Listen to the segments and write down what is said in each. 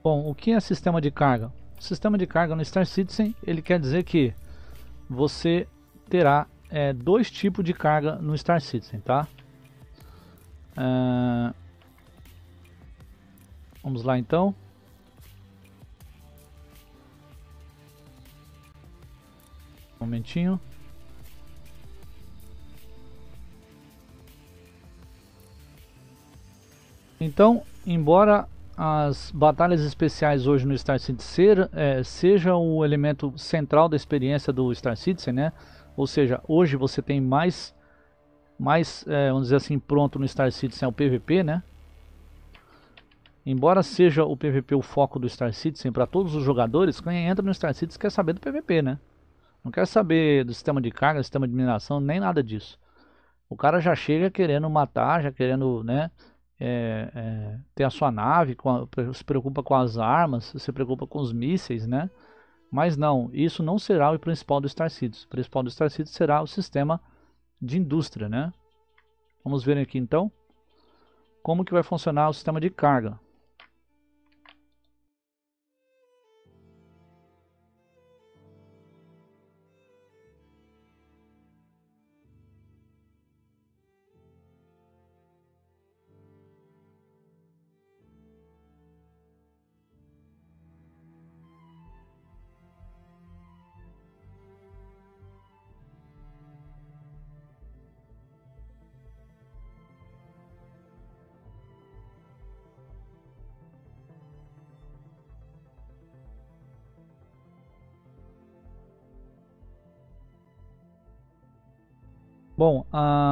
Bom, o que é sistema de carga? O sistema de carga no Star Citizen, ele quer dizer que você terá dois tipos de carga no Star Citizen, tá? Vamos lá então. Um momentinho. Então, embora as batalhas especiais hoje no Star Citizen seja o elemento central da experiência do Star Citizen, né? Ou seja, hoje você tem mais vamos dizer assim, pronto no Star Citizen é o PVP, né? Embora seja o PVP o foco do Star Citizen para todos os jogadores, quem entra no Star Citizen quer saber do PVP, né? Não quer saber do sistema de carga, sistema de mineração, nem nada disso. O cara já chega querendo matar, já querendo, né, ter a sua nave, se preocupa com as armas, se preocupa com os mísseis, né? Mas não, isso não será o principal do Star Citizen. O principal do Star Citizen será o sistema de indústria, né? Vamos ver aqui então como que vai funcionar o sistema de carga. Bom,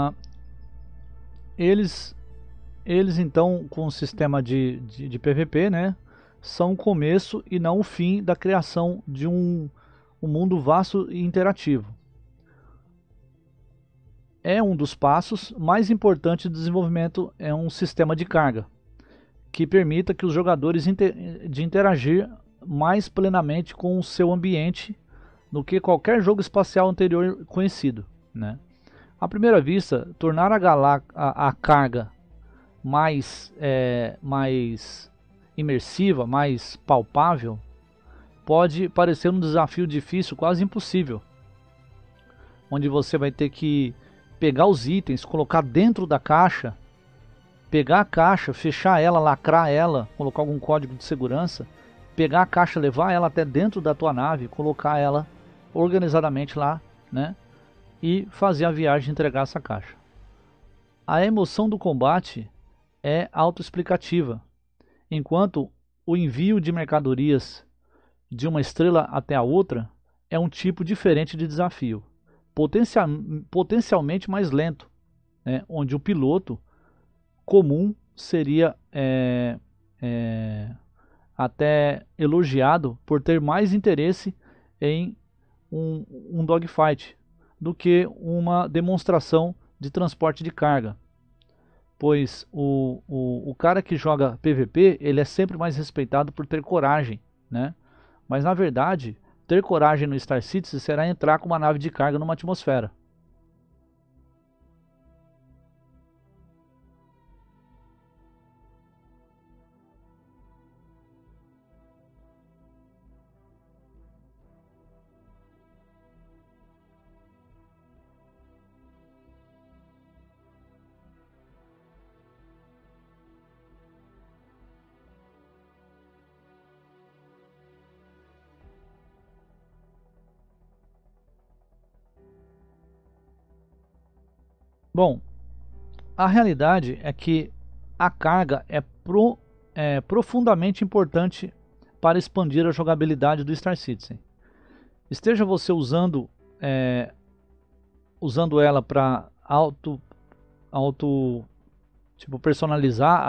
eles então com o sistema de PVP, né, são o começo e não o fim da criação de um mundo vasto e interativo. É um dos passos mais importantes do desenvolvimento, é um sistema de carga que permita que os jogadores interagir mais plenamente com o seu ambiente do que qualquer jogo espacial anterior conhecido, né? À primeira vista, tornar a carga mais imersiva, mais palpável, pode parecer um desafio difícil, quase impossível, onde você vai ter que pegar os itens, colocar dentro da caixa, pegar a caixa, fechar ela, lacrar ela, colocar algum código de segurança, pegar a caixa, levar ela até dentro da tua nave, colocar ela organizadamente lá, né? E fazer a viagem, entregar essa caixa. A emoção do combate é autoexplicativa, enquanto o envio de mercadorias de uma estrela até a outra é um tipo diferente de desafio, potencialmente mais lento, né? Onde o piloto comum seria até elogiado por ter mais interesse em um dogfight do que uma demonstração de transporte de carga, pois o cara que joga PVP, ele é sempre mais respeitado por ter coragem, né? Mas na verdade, ter coragem no Star Citizen será entrar com uma nave de carga numa atmosfera. Bom, a realidade é que a carga é profundamente importante para expandir a jogabilidade do Star Citizen. Esteja você usando ela para tipo, personalizar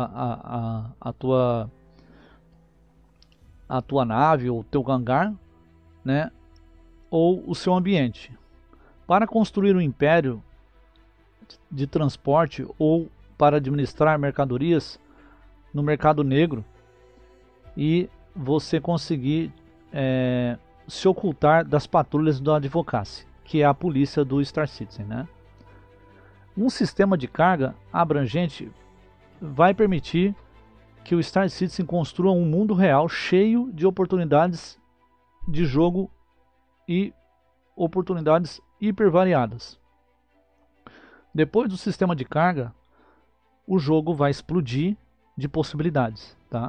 a tua nave ou teu hangar, né? Ou o seu ambiente. Para construir um império de transporte ou para administrar mercadorias no mercado negro e você conseguir se ocultar das patrulhas do Advocacy, que é a polícia do Star Citizen, né? Um sistema de carga abrangente vai permitir que o Star Citizen construa um mundo real cheio de oportunidades de jogo e oportunidades hipervariadas. Depois do sistema de carga, o jogo vai explodir de possibilidades, tá?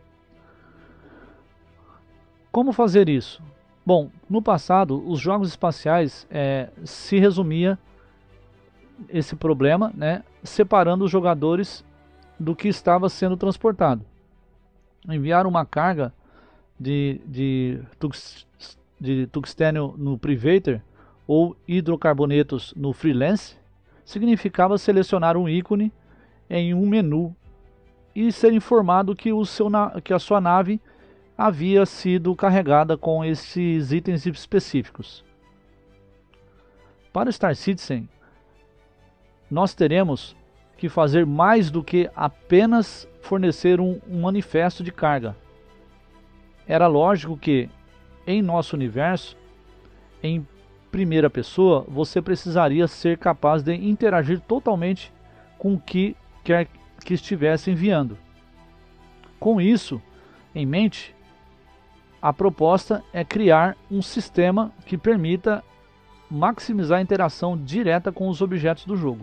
Como fazer isso? Bom, no passado, os jogos espaciais se resumia esse problema, né, separando os jogadores do que estava sendo transportado. Enviar uma carga de tungstênio no Privator ou hidrocarbonetos no Freelance significava selecionar um ícone em um menu e ser informado que a sua nave havia sido carregada com esses itens específicos. Para o Star Citizen, nós teremos que fazer mais do que apenas fornecer um manifesto de carga. Era lógico que, em nosso universo, em primeira pessoa, você precisaria ser capaz de interagir totalmente com o que quer que estivesse enviando. Com isso em mente, a proposta é criar um sistema que permita maximizar a interação direta com os objetos do jogo.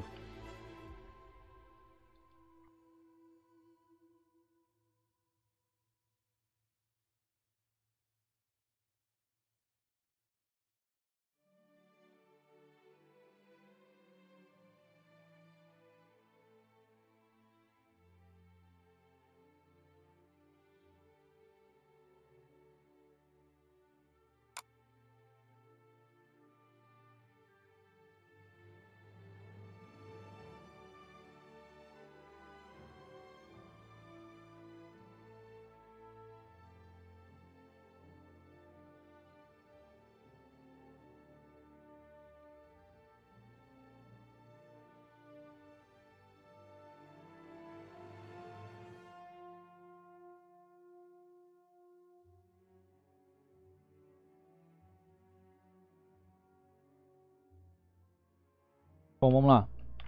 Bom, vamos lá.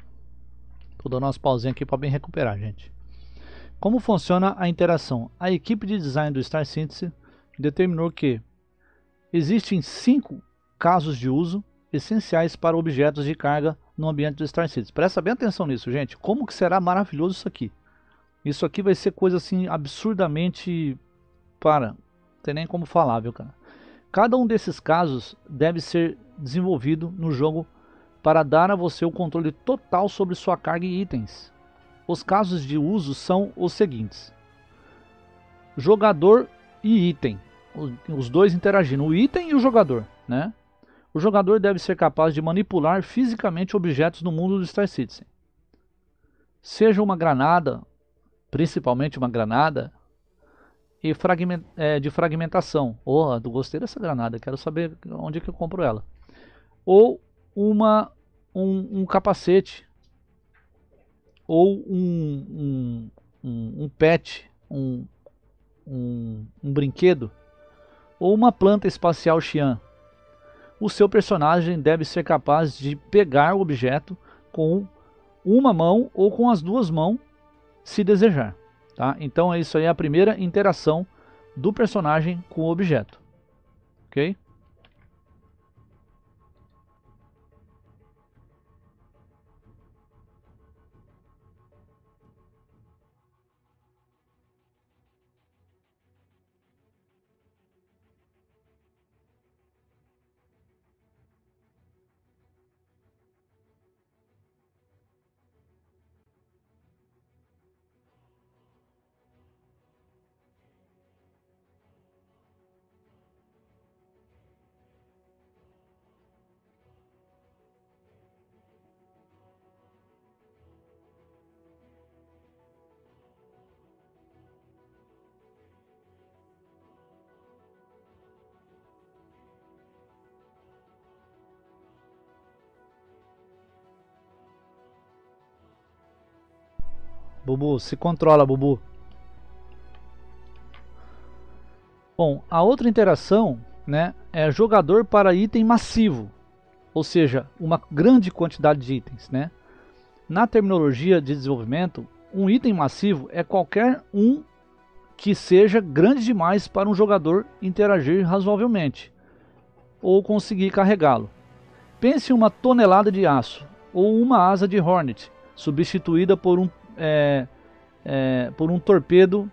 Tô dando umas pausinhas aqui para bem recuperar, gente. Como funciona a interação? A equipe de design do Star Citizen determinou que existem 5 casos de uso essenciais para objetos de carga no ambiente do Star Citizen. Presta bem atenção nisso, gente. Como que será maravilhoso isso aqui? Isso aqui vai ser coisa assim absurdamente... não tem nem como falar, viu, cara? Cada um desses casos deve ser desenvolvido no jogo para dar a você o controle total sobre sua carga e itens. Os casos de uso são os seguintes: jogador e item, os dois interagindo, o item e o jogador, né? O jogador deve ser capaz de manipular fisicamente objetos no mundo do Star Citizen. Seja uma granada, principalmente uma granada e de fragmentação. Oh, eu gostei dessa granada, quero saber onde é que eu compro ela. Ou um capacete, ou um pet, um brinquedo, ou uma planta espacial Xi'an. O seu personagem deve ser capaz de pegar o objeto com uma mão ou com as duas mãos, se desejar. Tá? Então isso aí é a primeira interação do personagem com o objeto. Ok? Bubu, se controla, Bubu. Bom, a outra interação, né, é jogador para item massivo, ou seja, uma grande quantidade de itens, né? Na terminologia de desenvolvimento, um item massivo é qualquer um que seja grande demais para um jogador interagir razoavelmente ou conseguir carregá-lo. Pense em uma tonelada de aço ou uma asa de Hornet substituída por um torpedo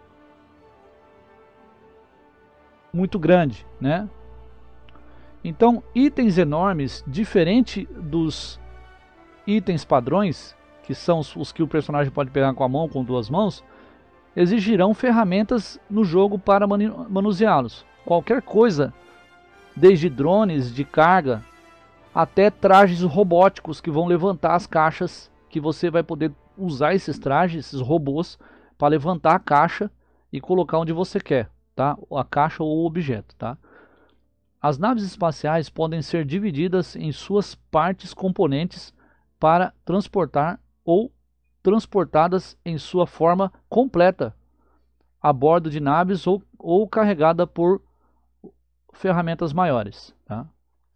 muito grande, né? Então, itens enormes, diferente dos itens padrões, que são os que o personagem pode pegar com a mão, com duas mãos, exigirão ferramentas no jogo para manuseá-los. Qualquer coisa, desde drones de carga até trajes robóticos que vão levantar as caixas, que você vai poder usar esses trajes, esses robôs, para levantar a caixa e colocar onde você quer, tá? A caixa ou o objeto, tá? As naves espaciais podem ser divididas em suas partes componentes para transportar ou transportadas em sua forma completa a bordo de naves ou carregada por ferramentas maiores, tá?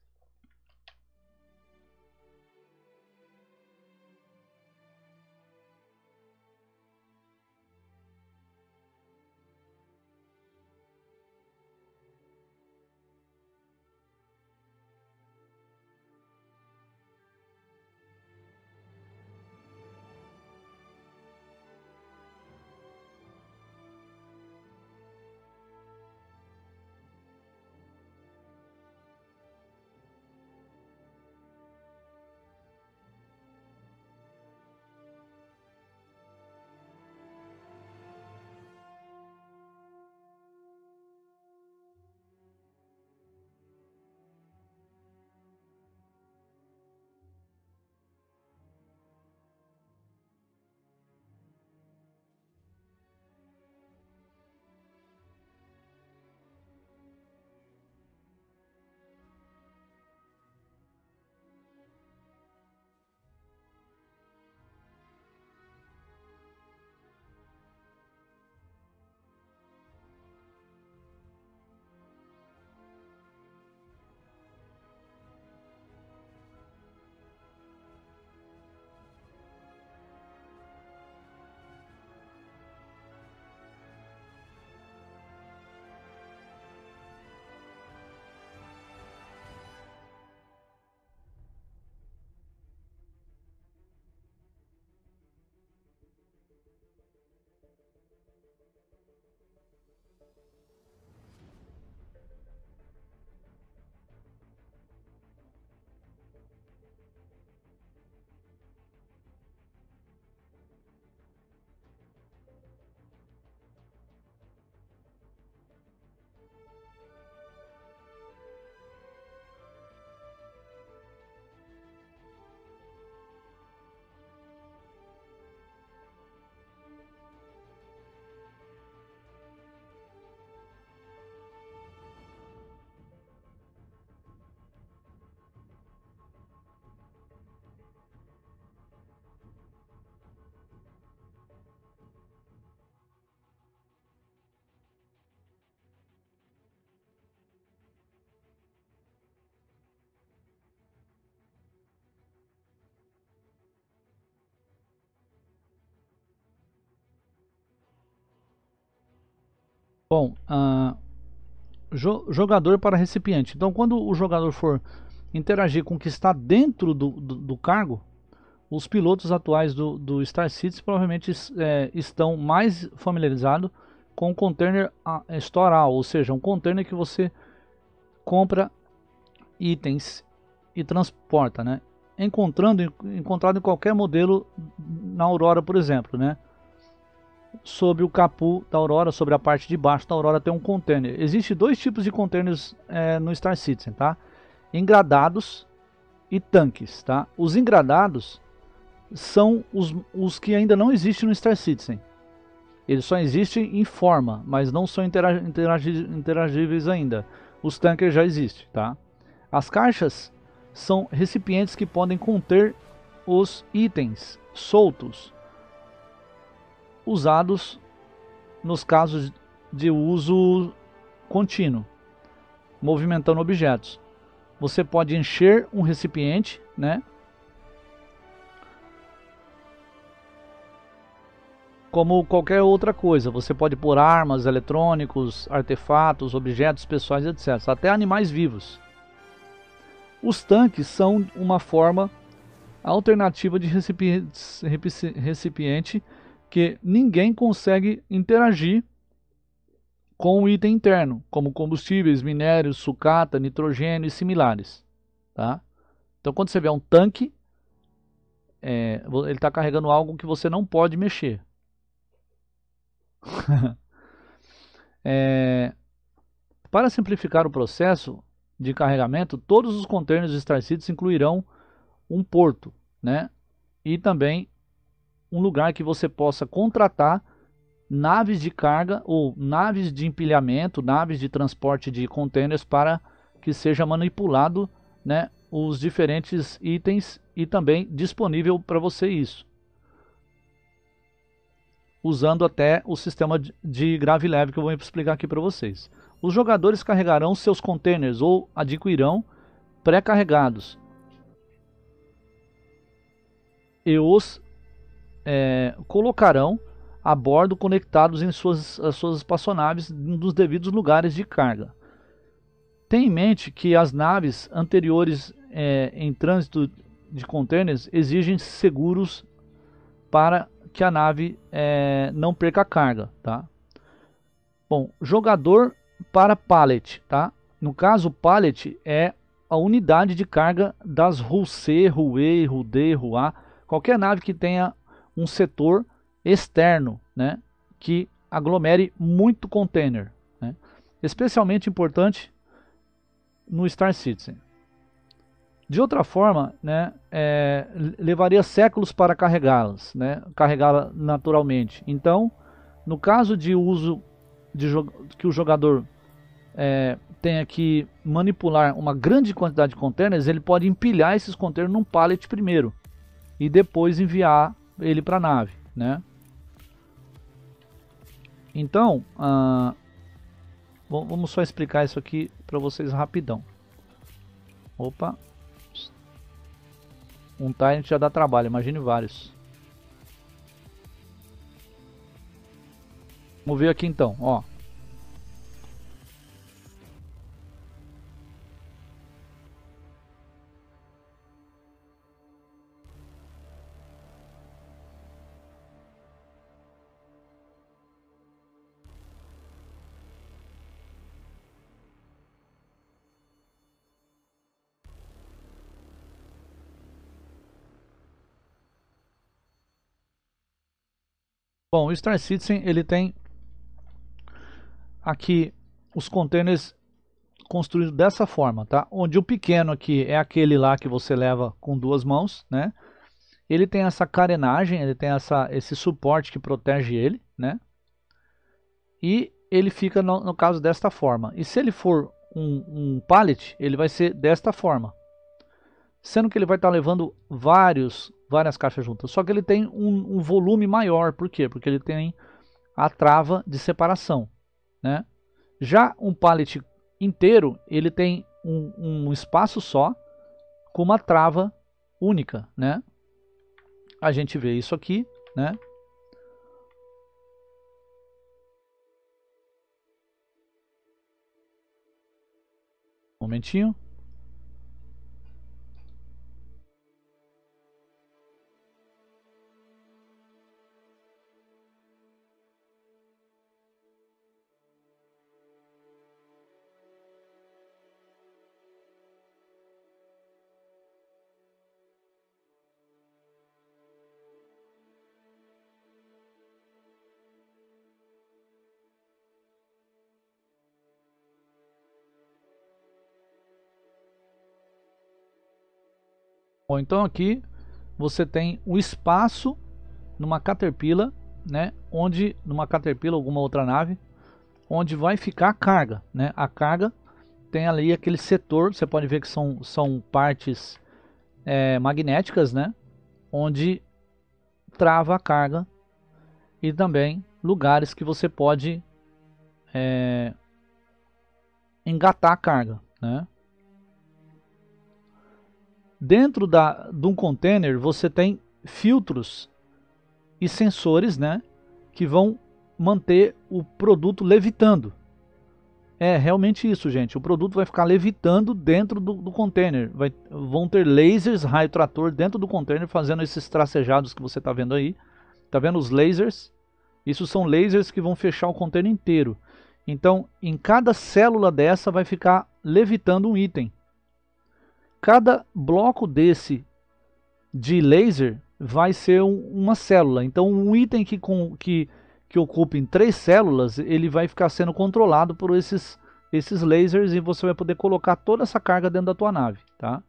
Bom, jogador para recipiente. Então, quando o jogador for interagir com o que está dentro do cargo, os pilotos atuais do Star Citizen provavelmente estão mais familiarizados com o container storeal, ou seja, um container que você compra itens e transporta, né? Encontrado em qualquer modelo na Aurora, por exemplo, né? Sobre o capô da Aurora, sobre a parte de baixo da Aurora tem um container. Existem dois tipos de containers no Star Citizen, tá? Engradados e tanques, tá? Os engradados são os que ainda não existem no Star Citizen. Eles só existem em forma, mas não são interagíveis ainda. Os tanques já existem, tá? As caixas são recipientes que podem conter os itens soltos usados nos casos de uso contínuo, movimentando objetos. Você pode encher um recipiente, né? como qualquer outra coisa. Você pode pôr armas, eletrônicos, artefatos, objetos pessoais, etc. Até animais vivos. Os tanques são uma forma alternativa de recipiente que ninguém consegue interagir com o item interno, como combustíveis, minérios, sucata, nitrogênio e similares. Tá? Então quando você vê um tanque, ele está carregando algo que você não pode mexer. Para simplificar o processo de carregamento, todos os containers de Star Citizen incluirão um porto, né? E também um lugar que você possa contratar naves de carga ou naves de empilhamento, naves de transporte de containers para que seja manipulado, né, os diferentes itens e também disponível para você isso. Usando até o sistema de grave leve que eu vou explicar aqui para vocês. Os jogadores carregarão seus containers ou adquirirão pré-carregados e os colocarão a bordo conectados em suas espaçonaves nos devidos lugares de carga. Tenha em mente que as naves anteriores em trânsito de containers exigem seguros para que a nave não perca a carga, tá? Bom, jogador para pallet, tá? No caso, pallet é a unidade de carga das RU-C, RU-E, RU-D, RU-A, qualquer nave que tenha um setor externo, né, que aglomere muito container, né? Especialmente importante no Star Citizen. De outra forma, né, levaria séculos para carregá-las, né, carregá-la naturalmente. Então, no caso de uso que o jogador tenha que manipular uma grande quantidade de containers, ele pode empilhar esses containers num pallet primeiro e depois enviar ele para a nave, né? Então, vamos só explicar isso aqui para vocês rapidão. Opa, um Tyrant já dá trabalho, imagine vários. Vamos ver aqui então, ó. Bom, o Star Citizen ele tem aqui os containers construídos dessa forma, tá? Onde o pequeno aqui é aquele lá que você leva com duas mãos, né? Ele tem essa carenagem, ele tem esse suporte que protege ele, né? E ele fica no caso desta forma. E se ele for um pallet, ele vai ser desta forma. Sendo que ele vai estar levando várias caixas juntas. Só que ele tem um volume maior. Por quê? Porque ele tem a trava de separação, né? Já um pallet inteiro, ele tem um espaço só com uma trava única, né? A gente vê isso aqui, né? Um momentinho. Bom, então aqui você tem o espaço numa Caterpillar, né? Numa Caterpillar ou alguma outra nave, onde vai ficar a carga, né? A carga tem ali aquele setor, você pode ver que são partes magnéticas, né? Onde trava a carga e também lugares que você pode engatar a carga, né? Dentro de um container você tem filtros e sensores, né, que vão manter o produto levitando. É realmente isso, gente. O produto vai ficar levitando dentro do container. Vão ter lasers, raio trator dentro do container fazendo esses tracejados que você está vendo aí. Tá vendo os lasers? Isso são lasers que vão fechar o container inteiro. Então, em cada célula dessa vai ficar levitando um item. Cada bloco desse de laser vai ser uma célula. Então, um item que ocupa em 3 células, ele vai ficar sendo controlado por esses lasers e você vai poder colocar toda essa carga dentro da tua nave, tá?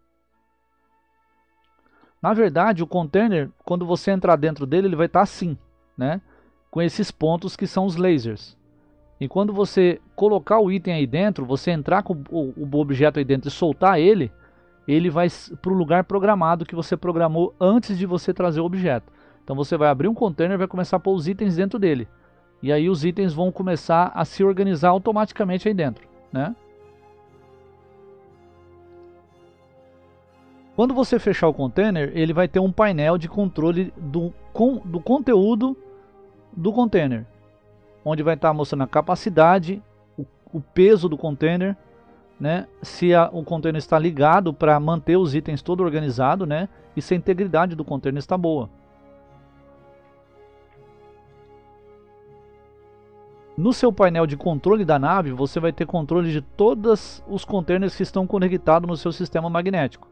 Na verdade, o container, quando você entrar dentro dele, ele vai estar assim, né? Com esses pontos que são os lasers. E quando você colocar o item aí dentro, você entrar com o objeto aí dentro e soltar ele, ele vai para o lugar programado que você programou antes de você trazer o objeto. Então você vai abrir um container e vai começar a pôr os itens dentro dele. E aí os itens vão começar a se organizar automaticamente aí dentro, né? Quando você fechar o container, ele vai ter um painel de controle do conteúdo do container, onde vai estar mostrando a capacidade, o peso do container, né? Se o container está ligado para manter os itens todo organizado, né? E se a integridade do container está boa. No seu painel de controle da nave, você vai ter controle de todos os containers que estão conectados no seu sistema magnético.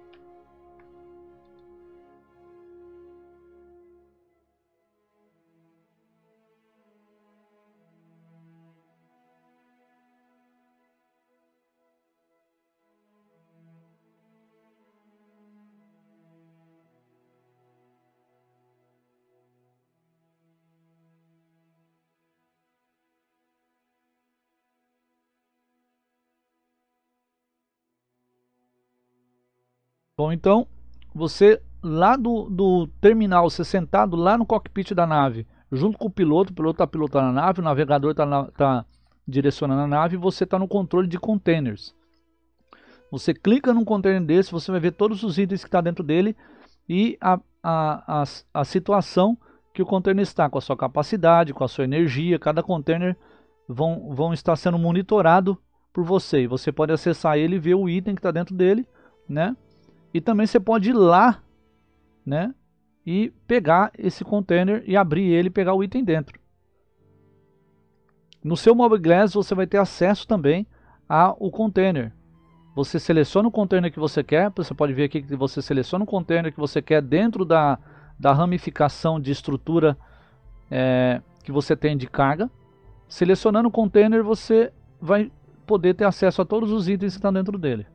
Bom, então, você lá do terminal, você sentado lá no cockpit da nave, junto com o piloto está pilotando a nave, o navegador está direcionando a nave e você está no controle de containers. Você clica num container desse, você vai ver todos os itens que está dentro dele e a situação que o container está, com a sua capacidade, com a sua energia. Cada container vão estar sendo monitorado por você. E você pode acessar ele e ver o item que está dentro dele, né? E também você pode ir lá, né? E pegar esse container e abrir ele e pegar o item dentro. No seu Mobile Glass você vai ter acesso também ao container. Você seleciona o container que você quer, você pode ver aqui que você seleciona o container que você quer dentro da ramificação de estrutura que você tem de carga. Selecionando o container você vai poder ter acesso a todos os itens que estão dentro dele.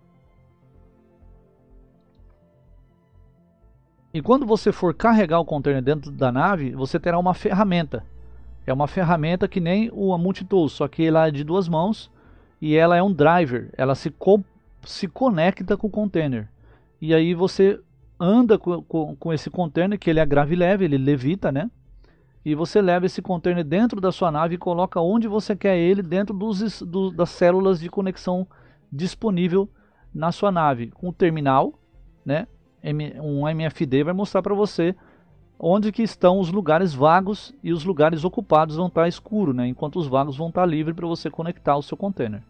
E quando você for carregar o container dentro da nave, você terá uma ferramenta. É uma ferramenta que nem o Multitools, só que ela é de 2 mãos e ela é um driver. Ela se conecta com o container. E aí você anda com esse container, que ele é gravileve, ele levita, né? E você leva esse container dentro da sua nave e coloca onde você quer ele dentro das células de conexão disponível na sua nave. Com o terminal, né? Um MFD vai mostrar para você onde que estão os lugares vagos e os lugares ocupados vão estar escuros, né? Enquanto os vagos vão estar livres para você conectar o seu container.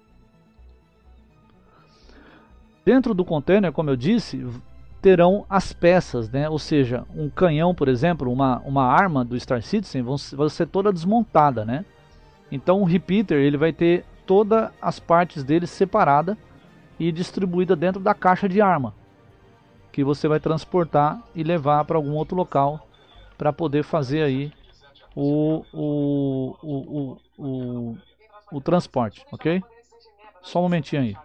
Dentro do container, como eu disse, terão as peças, né? Ou seja, um canhão, por exemplo, uma arma do Star Citizen vai ser toda desmontada, né? Então o repeater ele vai ter todas as partes dele separada e distribuída dentro da caixa de arma, que você vai transportar e levar para algum outro local para poder fazer aí o transporte, ok? Só um momentinho aí.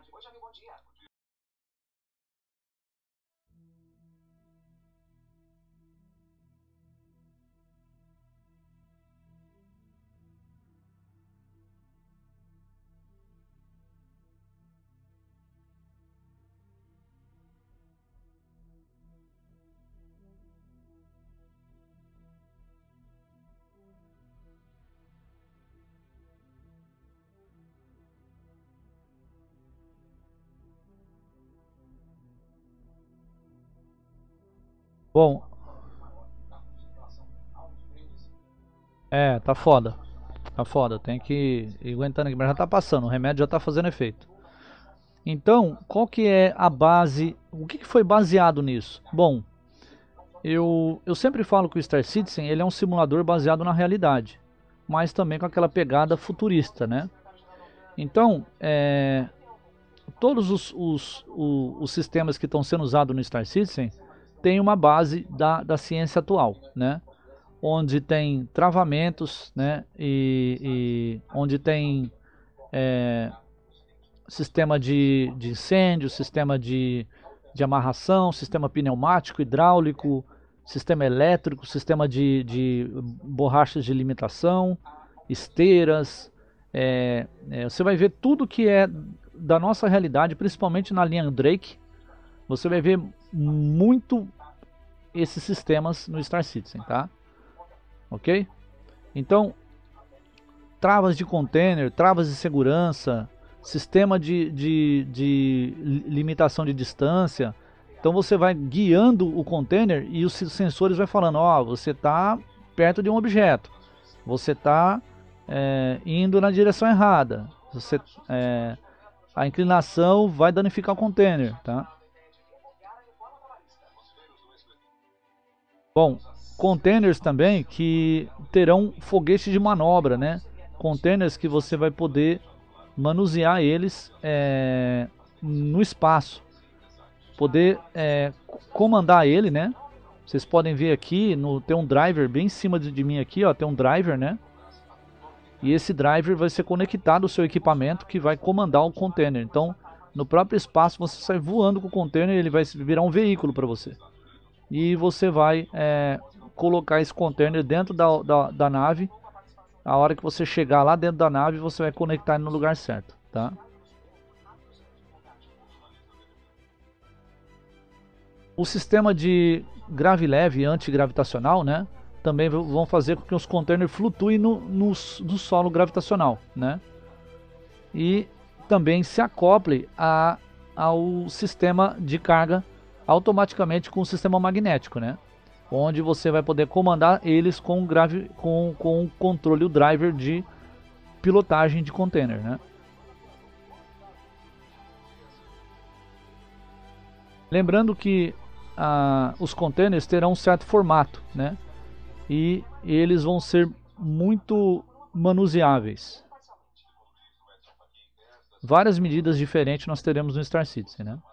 Bom, É, tá foda. Tá foda, tem que ir aguentando aqui, mas já tá passando, o remédio já tá fazendo efeito. Então, qual que é a base, o que foi baseado nisso? Bom, eu sempre falo que o Star Citizen ele é um simulador baseado na realidade, mas também com aquela pegada futurista, né? Então, todos os sistemas que estão sendo usados no Star Citizen têm uma base da ciência atual, né? Onde tem travamentos, né? E onde tem sistema de incêndio, sistema de amarração, sistema pneumático, hidráulico, sistema elétrico, sistema de borrachas de limitação, esteiras. Você vai ver tudo que é da nossa realidade, principalmente na linha Drake. Você vai ver muito esses sistemas no Star Citizen, tá? Ok? Então, travas de container, travas de segurança, sistema de limitação de distância. Então você vai guiando o container e os sensores vai falando, ó, você está perto de um objeto, você está indo na direção errada, a inclinação vai danificar o container, tá? Bom, containers também que terão foguete de manobra, né? Containers que você vai poder manusear eles no espaço, poder comandar ele, né? Vocês podem ver aqui, tem um driver bem em cima de mim aqui, ó, tem um driver, né? E esse driver vai ser conectado ao seu equipamento que vai comandar o container. Então, no próprio espaço você sai voando com o container, ele vai virar um veículo para você. E você vai colocar esse container dentro da nave. A hora que você chegar lá dentro da nave, você vai conectar ele no lugar certo, tá? O sistema de grave-leve antigravitacional, né? Também vão fazer com que os containers flutuem no solo gravitacional, né? E também se acople ao sistema de carga automaticamente com o sistema magnético, né? Onde você vai poder comandar eles com o controle, o driver de pilotagem de container, né? Lembrando que os containers terão um certo formato, né? E eles vão ser muito manuseáveis. Várias medidas diferentes nós teremos no Star Citizen, né?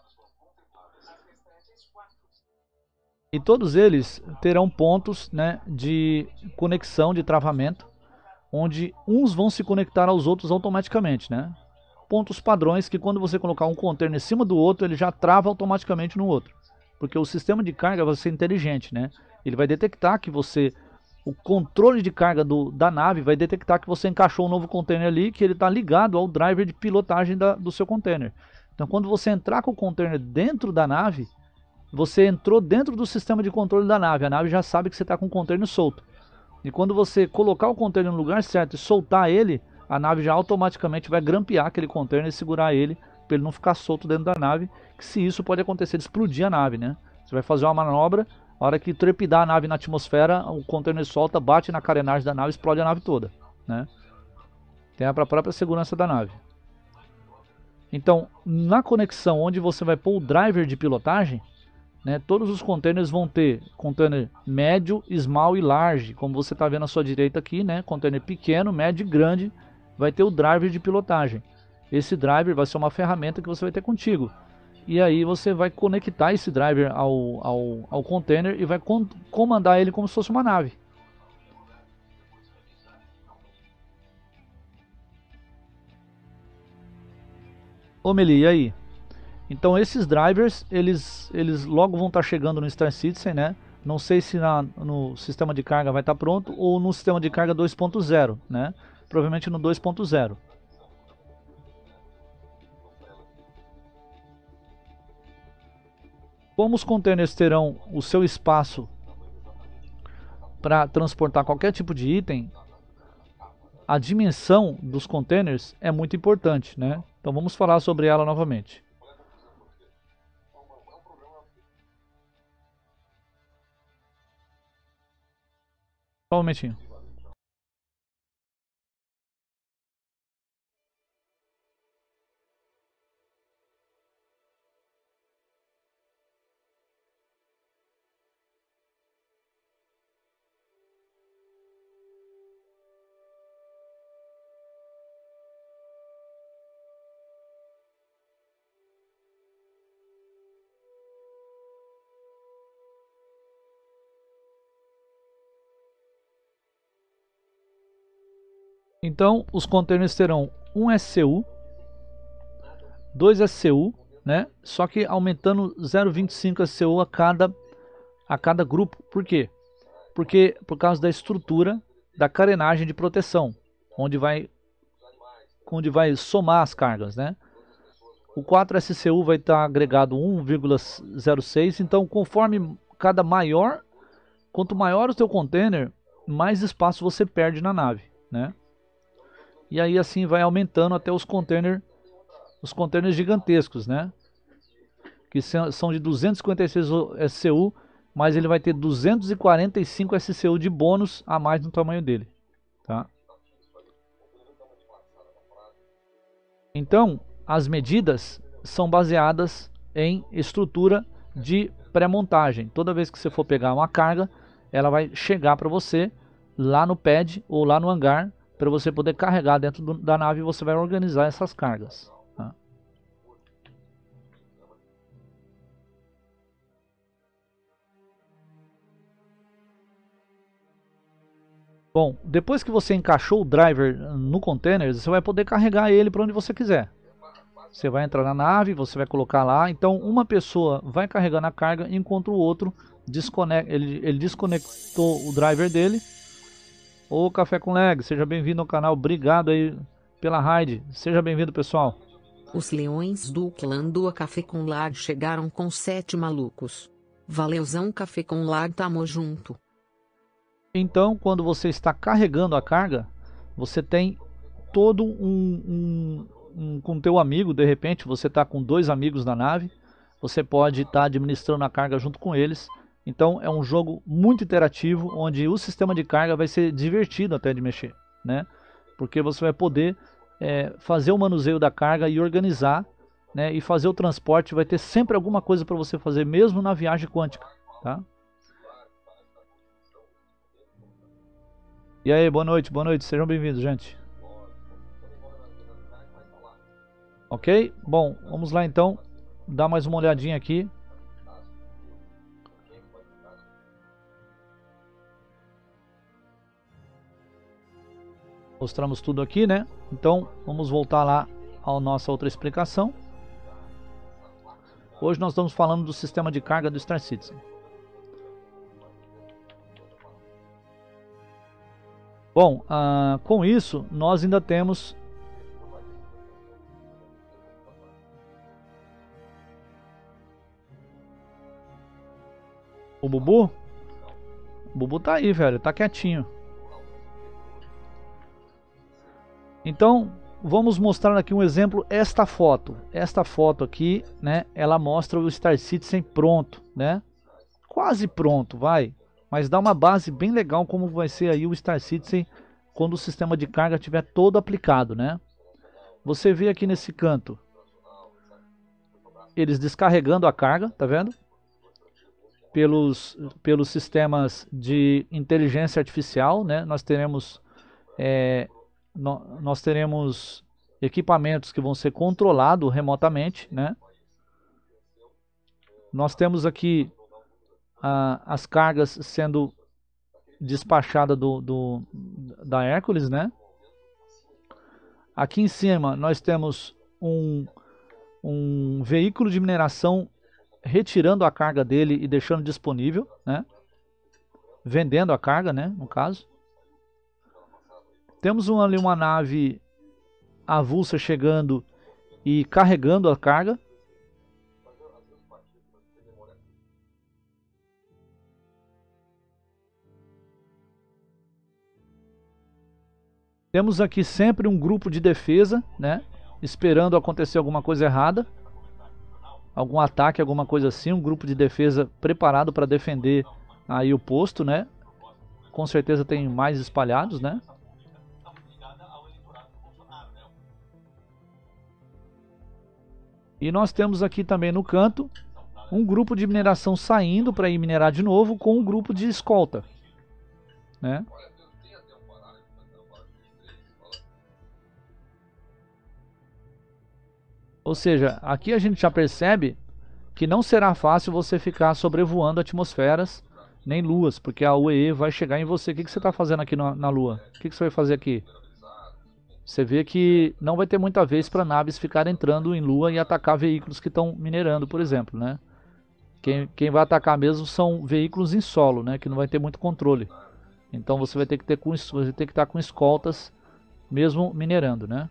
E todos eles terão pontos, né, de conexão, de travamento, onde uns vão se conectar aos outros automaticamente, né? Pontos padrões que quando você colocar um container em cima do outro, ele já trava automaticamente no outro. Porque o sistema de carga vai ser inteligente, né? Ele vai detectar que o controle de carga da nave vai detectar que você encaixou um novo container ali, que ele está ligado ao driver de pilotagem do seu container. Então quando você entrar com o container dentro da nave, você entrou dentro do sistema de controle da nave. A nave já sabe que você está com o container solto. E quando você colocar o container no lugar certo e soltar ele, a nave já automaticamente vai grampear aquele container e segurar ele para ele não ficar solto dentro da nave. Que se isso pode acontecer de explodir a nave, né? Você vai fazer uma manobra, a hora que trepidar a nave na atmosfera, o container solta, bate na carenagem da nave, explode a nave toda, né? Tem a própria segurança da nave. Então, na conexão onde você vai pôr o driver de pilotagem, né, todos os containers vão ter container médio, small e large, como você está vendo à sua direita aqui, né, container pequeno, médio e grande, vai ter o driver de pilotagem. Esse driver vai ser uma ferramenta que você vai ter contigo. E aí você vai conectar esse driver ao container e vai comandar ele como se fosse uma nave. Ô Meli, e aí? Então esses drivers, eles logo vão estar chegando no Star Citizen, né? Não sei se no sistema de carga vai estar pronto ou no sistema de carga 2.0, né? Provavelmente no 2.0. Como os containers terão o seu espaço para transportar qualquer tipo de item, a dimensão dos containers é muito importante, né? Então vamos falar sobre ela novamente. Só um momentinho. Então os containers terão um SCU, 2 SCU, né? Só que aumentando 0,25 SCU a cada grupo. Por quê? Porque por causa da estrutura da carenagem de proteção, onde vai somar as cargas, né? O 4 SCU vai estar agregado 1,06, então conforme quanto maior o seu container, mais espaço você perde na nave, né? E aí assim vai aumentando até os containers gigantescos, né? Que são de 256 SCU, mas ele vai ter 245 SCU de bônus a mais no tamanho dele, tá? Então, as medidas são baseadas em estrutura de pré-montagem. Toda vez que você for pegar uma carga, ela vai chegar para você lá no pad ou lá no hangar, para você poder carregar dentro da nave e você vai organizar essas cargas. Tá? Bom, depois que você encaixou o driver no container, você vai poder carregar ele para onde você quiser. Você vai entrar na nave, você vai colocar lá. Então uma pessoa vai carregando a carga enquanto o outro ele desconectou o driver dele. Ô Café com Lag, seja bem-vindo ao canal. Obrigado aí pela raid. Seja bem-vindo, pessoal. Os leões do clã do Café com Lag chegaram com 7 malucos. Valeuzão Café com Lag, tamo junto. Então, quando você está carregando a carga, você tem todo com teu amigo, de repente, você está com 2 amigos na nave, você pode estar administrando a carga junto com eles. Então é um jogo muito interativo, onde o sistema de carga vai ser divertido até de mexer, né? Porque você vai poder fazer o manuseio da carga e organizar, né? E fazer o transporte, vai ter sempre alguma coisa para você fazer, mesmo na viagem quântica, tá? E aí, boa noite, sejam bem-vindos, gente. Ok? Bom, vamos lá então, dar mais uma olhadinha aqui. Mostramos tudo aqui, né? Então, vamos voltar lá à nossa outra explicação. Hoje nós estamos falando do sistema de carga do Star Citizen. Bom, com isso, nós ainda temos o Bubu. O Bubu tá aí, velho, tá quietinho. Então, vamos mostrar aqui um exemplo, esta foto. Esta foto aqui, né, ela mostra o Star Citizen pronto, né? Quase pronto, vai. Mas dá uma base bem legal como vai ser aí o Star Citizen quando o sistema de carga estiver todo aplicado, né? Você vê aqui nesse canto eles descarregando a carga, tá vendo? Pelos sistemas de inteligência artificial, né? Nós teremos equipamentos que vão ser controlados remotamente, né? Nós temos aqui as cargas sendo despachadas da Hércules, né? Aqui em cima nós temos um veículo de mineração retirando a carga dele e deixando disponível, né? Vendendo a carga, né? No caso. Temos ali uma nave avulsa chegando e carregando a carga. Temos aqui sempre um grupo de defesa, né? Esperando acontecer alguma coisa errada. Algum ataque, alguma coisa assim. Um grupo de defesa preparado para defender aí o posto, né? Com certeza tem mais espalhados, né? E nós temos aqui também no canto um grupo de mineração saindo para ir minerar de novo com um grupo de escolta, né? Ou seja, aqui a gente já percebe que não será fácil você ficar sobrevoando atmosferas nem luas, porque a UEE vai chegar em você. O que você está fazendo aqui na Lua? O que você vai fazer aqui? Você vê que não vai ter muita vez para naves ficarem entrando em Lua e atacar veículos que estão minerando, por exemplo, né? Quem vai atacar mesmo são veículos em solo, né? Que não vai ter muito controle. Então você vai ter que estar com escoltas mesmo minerando, né?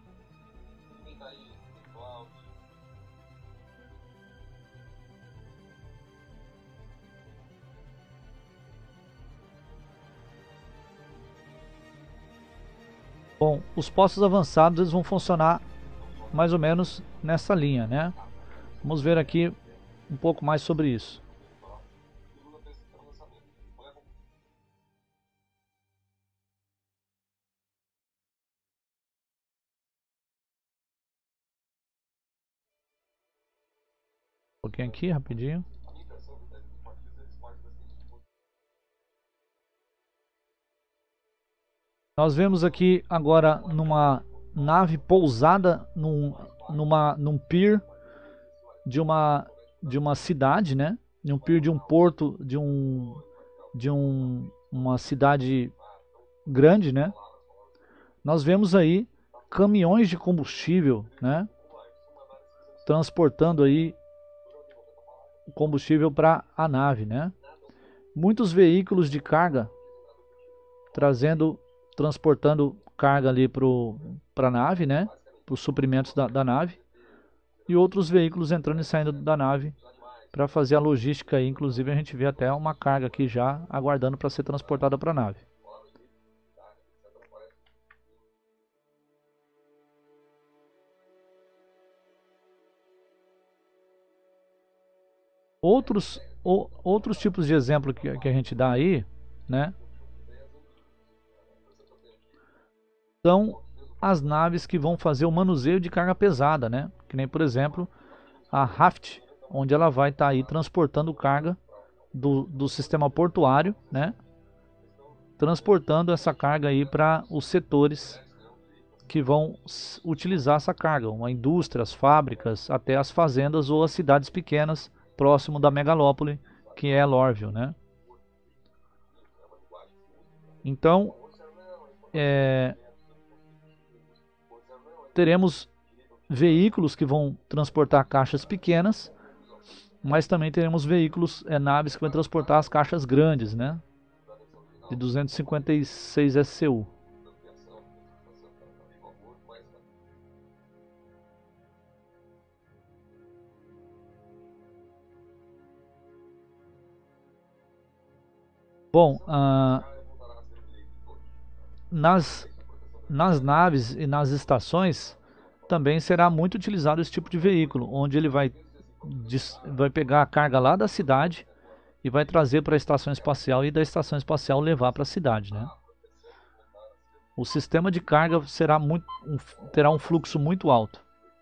Bom, os postos avançados eles vão funcionar mais ou menos nessa linha, né? Vamos ver aqui um pouco mais sobre isso. Um pouquinho aqui, rapidinho. Nós vemos aqui agora numa nave pousada num pier de uma cidade, né? Em um pier de um porto uma cidade grande, né? Nós vemos aí caminhões de combustível, né? Transportando aí combustível para a nave, né? Muitos veículos de carga transportando carga ali para a nave, né? Para os suprimentos da nave. E outros veículos entrando e saindo da nave para fazer a logística aí. Inclusive a gente vê até uma carga aqui já aguardando para ser transportada para a nave. Outros tipos de exemplo que a gente dá aí, né? São as naves que vão fazer o manuseio de carga pesada, né? Que nem, por exemplo, a Raft, onde ela vai estar aí transportando carga do sistema portuário, né? Transportando essa carga aí para os setores que vão utilizar essa carga, uma indústria, as fábricas, até as fazendas ou as cidades pequenas próximo da megalópole, que é Lorville, né? Então, teremos veículos que vão transportar caixas pequenas, mas também teremos veículos, naves que vão transportar as caixas grandes, né? De 256 SCU. Bom, nas naves e nas estações também será muito utilizado esse tipo de veículo, onde ele vai pegar a carga lá da cidade e vai trazer para a estação espacial e da estação espacial levar para a cidade, né? O sistema de carga terá um fluxo muito alto.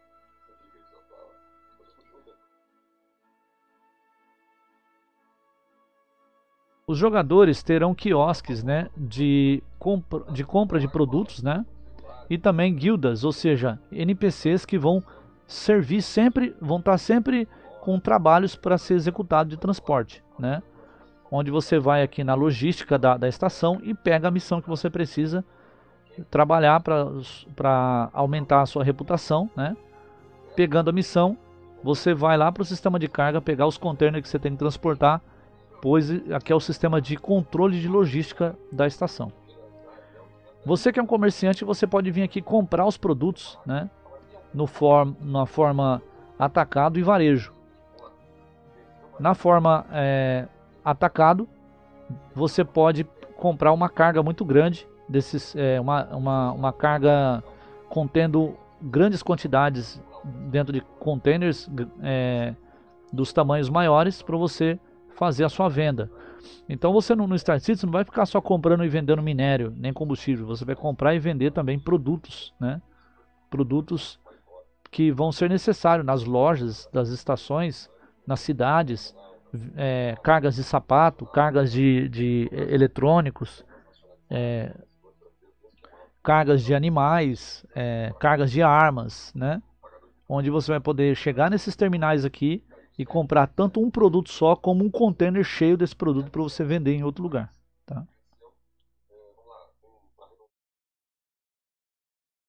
Os jogadores terão quiosques, né, de compra de produtos, né? E também guildas, ou seja, NPCs que vão estar sempre com trabalhos para ser executado de transporte, né? Onde você vai aqui na logística da estação e pega a missão que você precisa trabalhar para aumentar a sua reputação, né? Pegando a missão, você vai lá para o sistema de carga, pegar os containers que você tem que transportar, pois aqui é o sistema de controle de logística da estação. Você que é um comerciante, você pode vir aqui comprar os produtos, né? Na forma atacado e varejo. Na forma atacado, você pode comprar uma carga muito grande, uma carga contendo grandes quantidades dentro de containers dos tamanhos maiores para você fazer a sua venda. Então você no Star Citizen não vai ficar só comprando e vendendo minério, nem combustível, você vai comprar e vender também produtos, né? Produtos que vão ser necessários nas lojas das estações, nas cidades, cargas de sapato, cargas de eletrônicos, cargas de animais, cargas de armas, né? Onde você vai poder chegar nesses terminais aqui e comprar tanto um produto só como um container cheio desse produto para você vender em outro lugar, tá?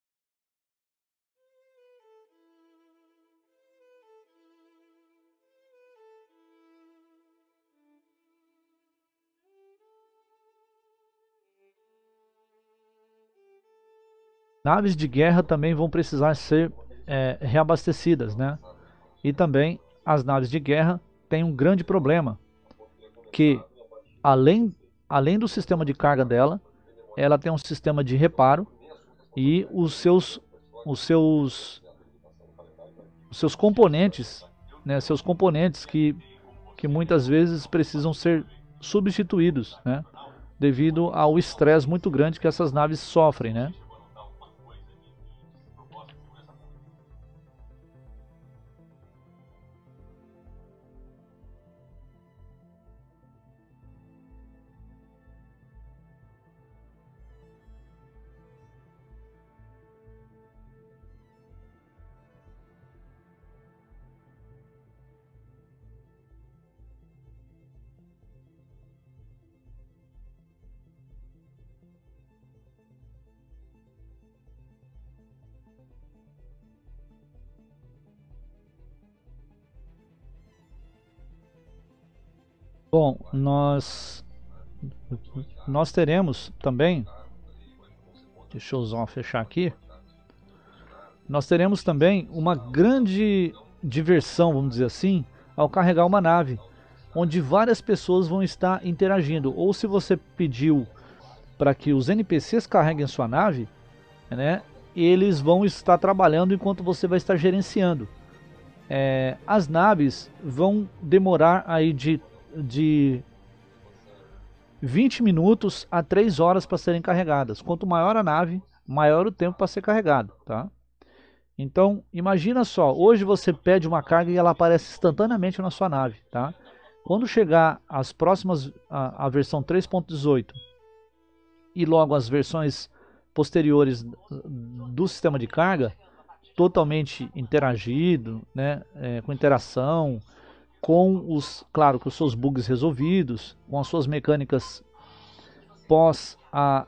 Naves de guerra também vão precisar ser reabastecidas, né? E também as naves de guerra têm um grande problema, que além do sistema de carga dela, ela tem um sistema de reparo e os seus componentes, né? Seus componentes que muitas vezes precisam ser substituídos, né? Devido ao estresse muito grande que essas naves sofrem, né? Bom, nós teremos também, deixa eu só fechar aqui, nós teremos também uma grande diversão, vamos dizer assim, ao carregar uma nave, onde várias pessoas vão estar interagindo. Ou se você pediu para que os NPCs carreguem sua nave, né, eles vão estar trabalhando enquanto você vai estar gerenciando. As naves vão demorar aí de 20 minutos a 3 horas para serem carregadas. Quanto maior a nave, maior o tempo para ser carregado, tá? Então, imagina só, hoje você pede uma carga e ela aparece instantaneamente na sua nave, tá? Quando chegar as próximas, a versão 3.18 e logo as versões posteriores do sistema de carga, totalmente interagido, né, com interação, claro, com os seus bugs resolvidos, com as suas mecânicas pós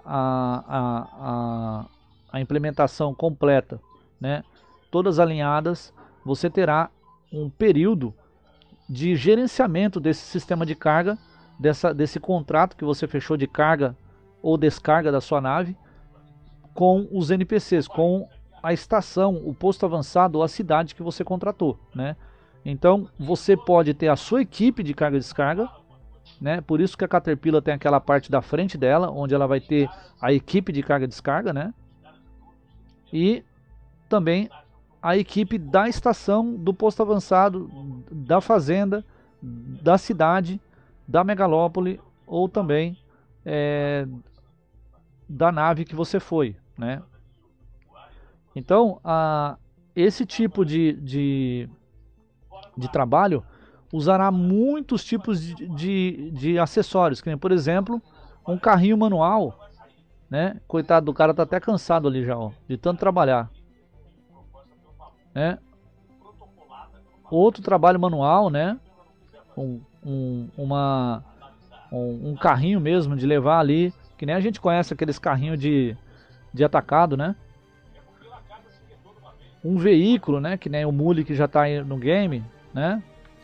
a implementação completa, né, todas alinhadas, você terá um período de gerenciamento desse sistema de carga, desse contrato que você fechou de carga ou descarga da sua nave com os NPCs, com a estação, o posto avançado ou a cidade que você contratou, né? Então você pode ter a sua equipe de carga e descarga, né? Por isso que a Caterpillar tem aquela parte da frente dela, onde ela vai ter a equipe de carga e descarga, né? E também a equipe da estação, do posto avançado, da fazenda, da cidade, da megalópole ou também da nave que você foi, né? Então, esse tipo de trabalho usará muitos tipos de acessórios, que nem, por exemplo, um carrinho manual, né? Coitado do cara, tá até cansado ali já, ó, de tanto trabalhar, né? Outro trabalho manual, né? Um carrinho mesmo de levar ali, que nem a gente conhece aqueles carrinhos de atacado, né? Um veículo, né? Que nem o Mule que já está aí no game, né?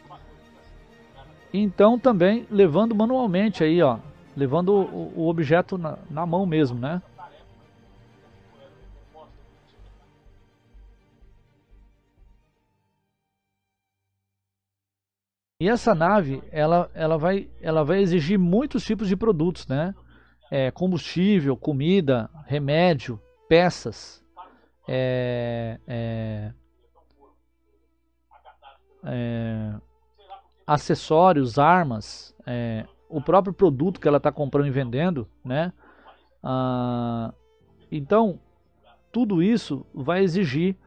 Então também levando manualmente aí, ó, levando o objeto na mão mesmo, né? E essa nave, ela vai exigir muitos tipos de produtos, né? Combustível, comida, remédio, peças, acessórios, armas, o próprio produto que ela está comprando e vendendo, né? Então, tudo isso vai exigir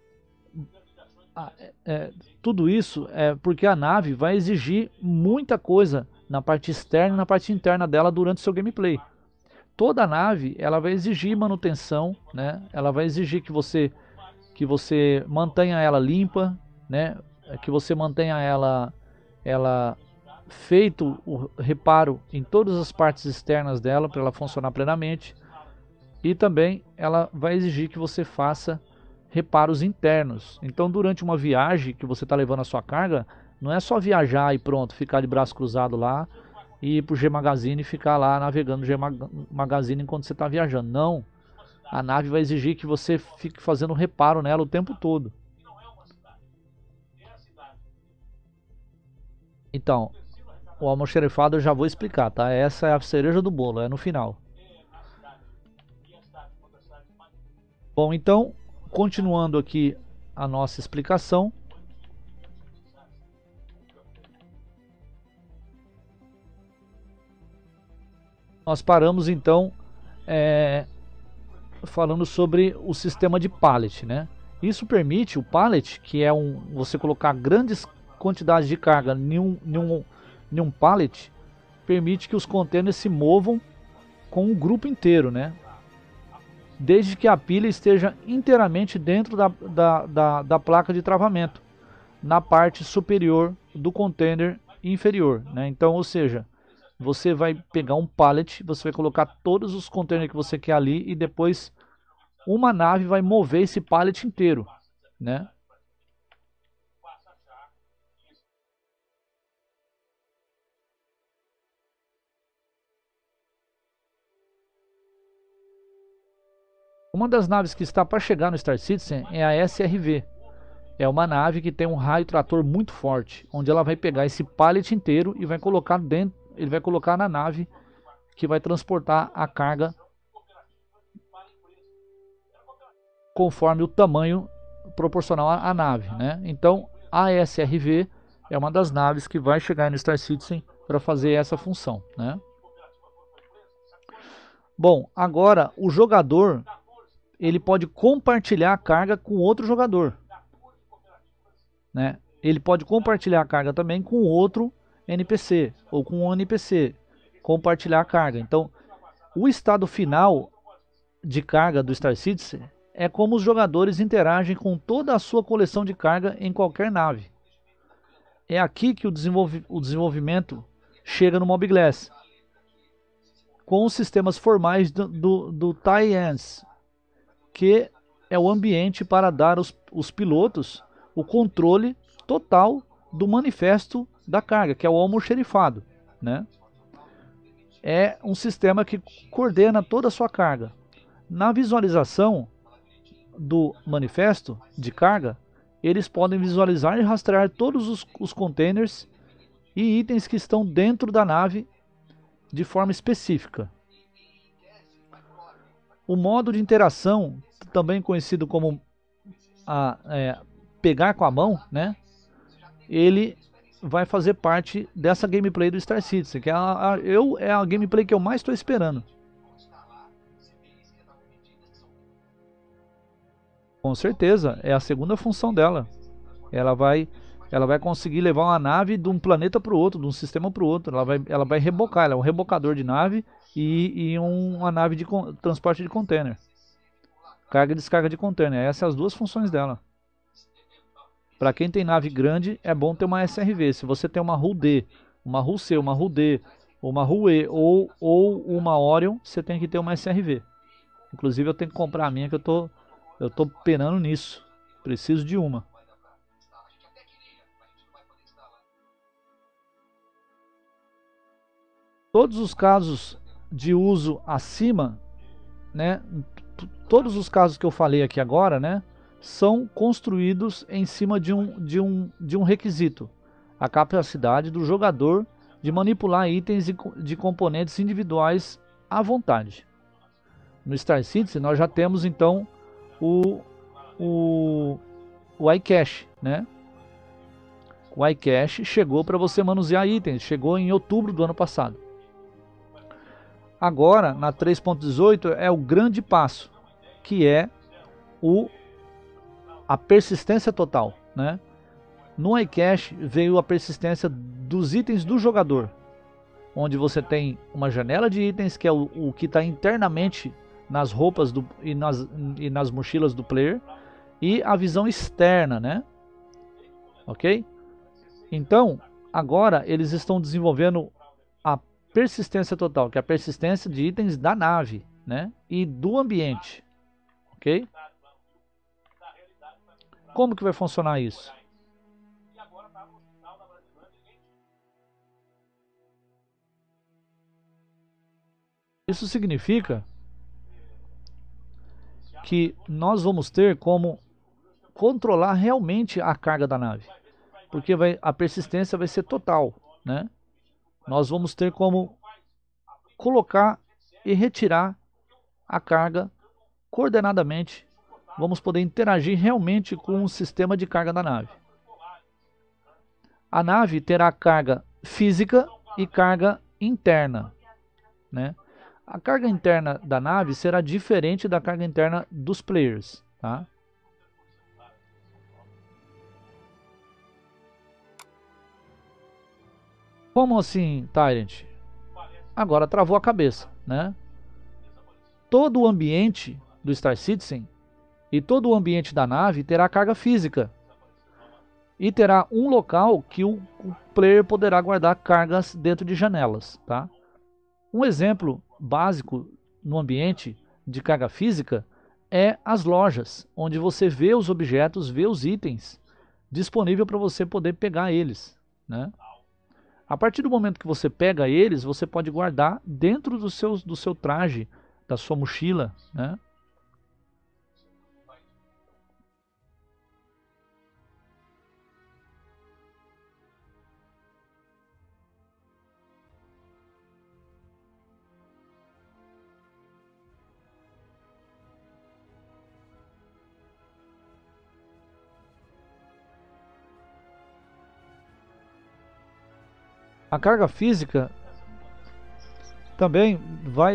tudo isso é porque a nave vai exigir muita coisa na parte externa e na parte interna dela durante o seu gameplay. Toda a nave ela vai exigir manutenção, né? Ela vai exigir que você mantenha ela limpa, né? Que você mantenha ela feito o reparo em todas as partes externas dela para ela funcionar plenamente. E também ela vai exigir que você faça reparos internos. Então, durante uma viagem que você está levando a sua carga, não é só viajar e pronto, ficar de braço cruzado lá e ir para o G Magazine e ficar lá navegando no G Magazine enquanto você está viajando. Não. A nave vai exigir que você fique fazendo reparo nela o tempo todo. Então, o almoxerifado eu já vou explicar, tá? Essa é a cereja do bolo, é no final. Bom, então, continuando aqui a nossa explicação. Nós paramos então falando sobre o sistema de pallet, né? Isso permite o pallet, que é você colocar grandes quantidades de carga em um pallet, permite que os containers se movam com o grupo inteiro, né? Desde que a pilha esteja inteiramente dentro da placa de travamento, na parte superior do container inferior, né? Então, ou seja, você vai pegar um pallet, você vai colocar todos os containers que você quer ali e depois uma nave vai mover esse pallet inteiro, né? Uma das naves que está para chegar no Star Citizen é a SRV. É uma nave que tem um raio trator muito forte, onde ela vai pegar esse pallet inteiro e vai colocar dentro, ele vai colocar na nave que vai transportar a carga conforme o tamanho proporcional à nave, né? Então, a SRV é uma das naves que vai chegar no Star Citizen para fazer essa função, né? Bom, agora o jogador ele pode compartilhar a carga com outro jogador, né? Ele pode compartilhar a carga também com outro NPC ou com um NPC, compartilhar a carga. Então, o estado final de carga do Star Citizen é como os jogadores interagem com toda a sua coleção de carga em qualquer nave. É aqui que o desenvolvimento chega no Mob Glass, com os sistemas formais do tie-ins, que é o ambiente para dar os pilotos o controle total do manifesto da carga, que é o almoxerifado, né? É um sistema que coordena toda a sua carga. Na visualização do manifesto de carga, eles podem visualizar e rastrear todos os containers e itens que estão dentro da nave de forma específica. O modo de interação, também conhecido como pegar com a mão, né? Ele vai fazer parte dessa gameplay do Star Citizen, que é a gameplay que eu mais estou esperando. Com certeza, é a segunda função dela. Ela vai conseguir levar uma nave de um planeta para o outro, de um sistema para o outro. Ela vai rebocar, ela é um rebocador de nave e uma nave de transporte de container. Carga e descarga de container. Essas são as duas funções dela. Para quem tem nave grande, é bom ter uma SRV. Se você tem uma Hull D, uma Hull C, uma Hull D, uma Hull E ou uma Orion, você tem que ter uma SRV. Inclusive eu tenho que comprar a minha, que eu tô penando nisso. Preciso de uma. Todos os casos de uso acima, né? Todos os casos que eu falei aqui agora, né? São construídos em cima de um requisito: a capacidade do jogador de manipular itens de componentes individuais à vontade. No Star Citizen nós já temos então o iCache, né? O iCache chegou para você manusear itens, chegou em outubro do ano passado. Agora, na 3.18, é o grande passo, que é a persistência total, né? No iCache veio a persistência dos itens do jogador, onde você tem uma janela de itens, que é o que está internamente nas roupas e nas mochilas do player, e a visão externa, né? Ok? Então, agora eles estão desenvolvendo a persistência total, que é a persistência de itens da nave, né? E do ambiente, ok? Como que vai funcionar isso? Isso significa que nós vamos ter como controlar realmente a carga da nave, porque a persistência vai ser total, né? Nós vamos ter como colocar e retirar a carga coordenadamente. Vamos poder interagir realmente com o sistema de carga da nave. A nave terá carga física e carga interna, né? A carga interna da nave será diferente da carga interna dos players, tá? Como assim, Tyrant? Agora travou a cabeça, né? Todo o ambiente do Star Citizen e todo o ambiente da nave terá carga física. E terá um local que o player poderá guardar cargas dentro de janelas, tá? Um exemplo básico no ambiente de carga física é as lojas, onde você vê os objetos, vê os itens disponível para você poder pegar eles, né? A partir do momento que você pega eles, você pode guardar dentro do seu traje, da sua mochila, né? A carga física também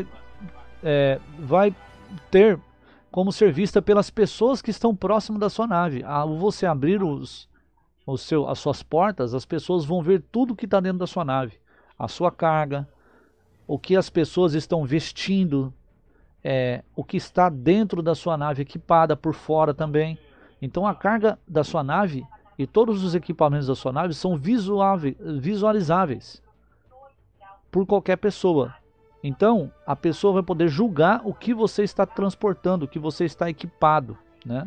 vai ter como ser vista pelas pessoas que estão próximas da sua nave. Ao você abrir as suas portas, as pessoas vão ver tudo que está dentro da sua nave. A sua carga, o que as pessoas estão vestindo, o que está dentro da sua nave equipada por fora também. Então a carga da sua nave e todos os equipamentos da sua nave são visualizáveis por qualquer pessoa. Então a pessoa vai poder julgar o que você está transportando, o que você está equipado, né?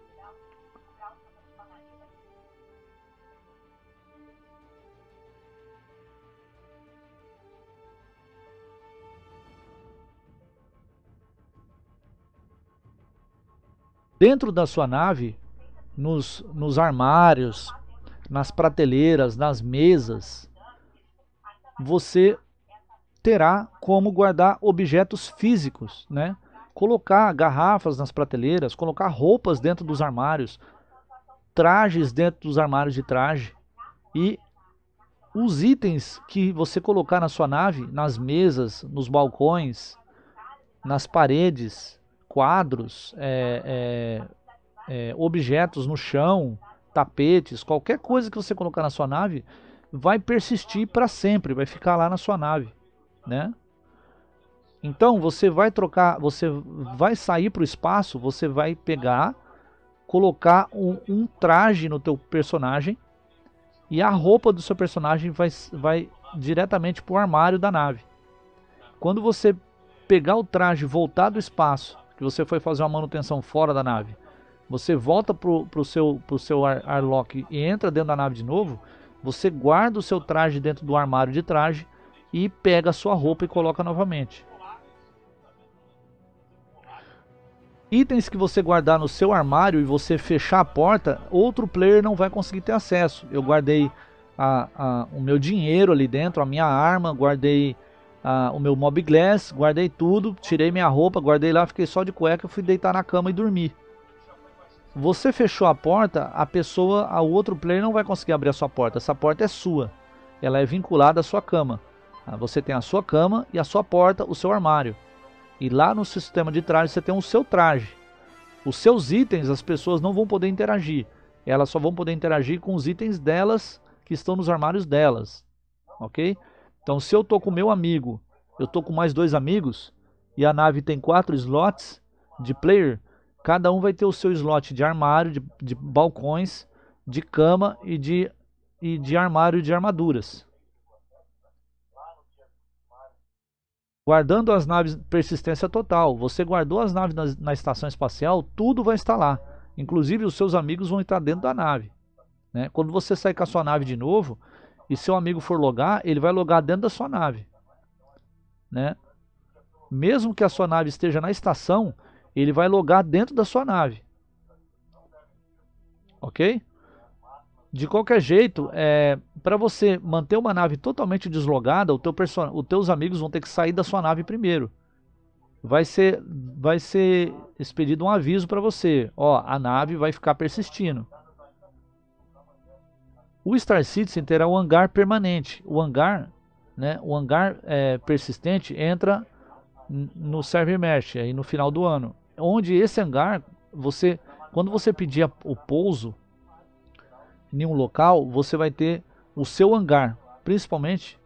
Dentro da sua nave, nos armários, nas prateleiras, nas mesas, você terá como guardar objetos físicos, né? Colocar garrafas nas prateleiras, colocar roupas dentro dos armários, trajes dentro dos armários de traje. E os itens que você colocar na sua nave, nas mesas, nos balcões, nas paredes, quadros, objetos no chão, tapetes, qualquer coisa que você colocar na sua nave vai persistir para sempre, vai ficar lá na sua nave, né? Então você vai trocar, você vai sair para o espaço, você vai pegar, colocar um traje no teu personagem e a roupa do seu personagem vai diretamente para o armário da nave. Quando você pegar o traje e voltar do espaço, que você foi fazer uma manutenção fora da nave, você volta pro seu airlock e entra dentro da nave de novo, você guarda o seu traje dentro do armário de traje e pega a sua roupa e coloca novamente. Itens que você guardar no seu armário e você fechar a porta, outro player não vai conseguir ter acesso. Eu guardei o meu dinheiro ali dentro, a minha arma, guardei o meu Mob Glass, guardei tudo, tirei minha roupa, guardei lá, fiquei só de cueca, fui deitar na cama e dormir. Você fechou a porta, o outro player não vai conseguir abrir a sua porta. Essa porta é sua, ela é vinculada à sua cama. Você tem a sua cama e a sua porta, o seu armário. E lá no sistema de traje você tem o seu traje. Os seus itens as pessoas não vão poder interagir. Elas só vão poder interagir com os itens delas que estão nos armários delas. Ok? Então se eu tô com meu amigo, eu tô com mais 2 amigos e a nave tem 4 slots de player, cada um vai ter o seu slot de armário, de balcões, de cama e de armário de armaduras. Guardando as naves persistência total. Você guardou as naves na estação espacial, tudo vai estar lá. Inclusive os seus amigos vão estar dentro da nave, né? Quando você sair com a sua nave de novo e seu amigo for logar, ele vai logar dentro da sua nave, né? Mesmo que a sua nave esteja na estação, ele vai logar dentro da sua nave. Ok? De qualquer jeito, para você manter uma nave totalmente deslogada, os teus amigos vão ter que sair da sua nave primeiro. Vai ser expedido um aviso para você. Ó, a nave vai ficar persistindo. O Star Citizen terá o hangar permanente. O hangar, né, persistente entra no Server Mesh aí no final do ano. Onde esse hangar, quando você pedir o pouso em um local, você vai ter o seu hangar, principalmente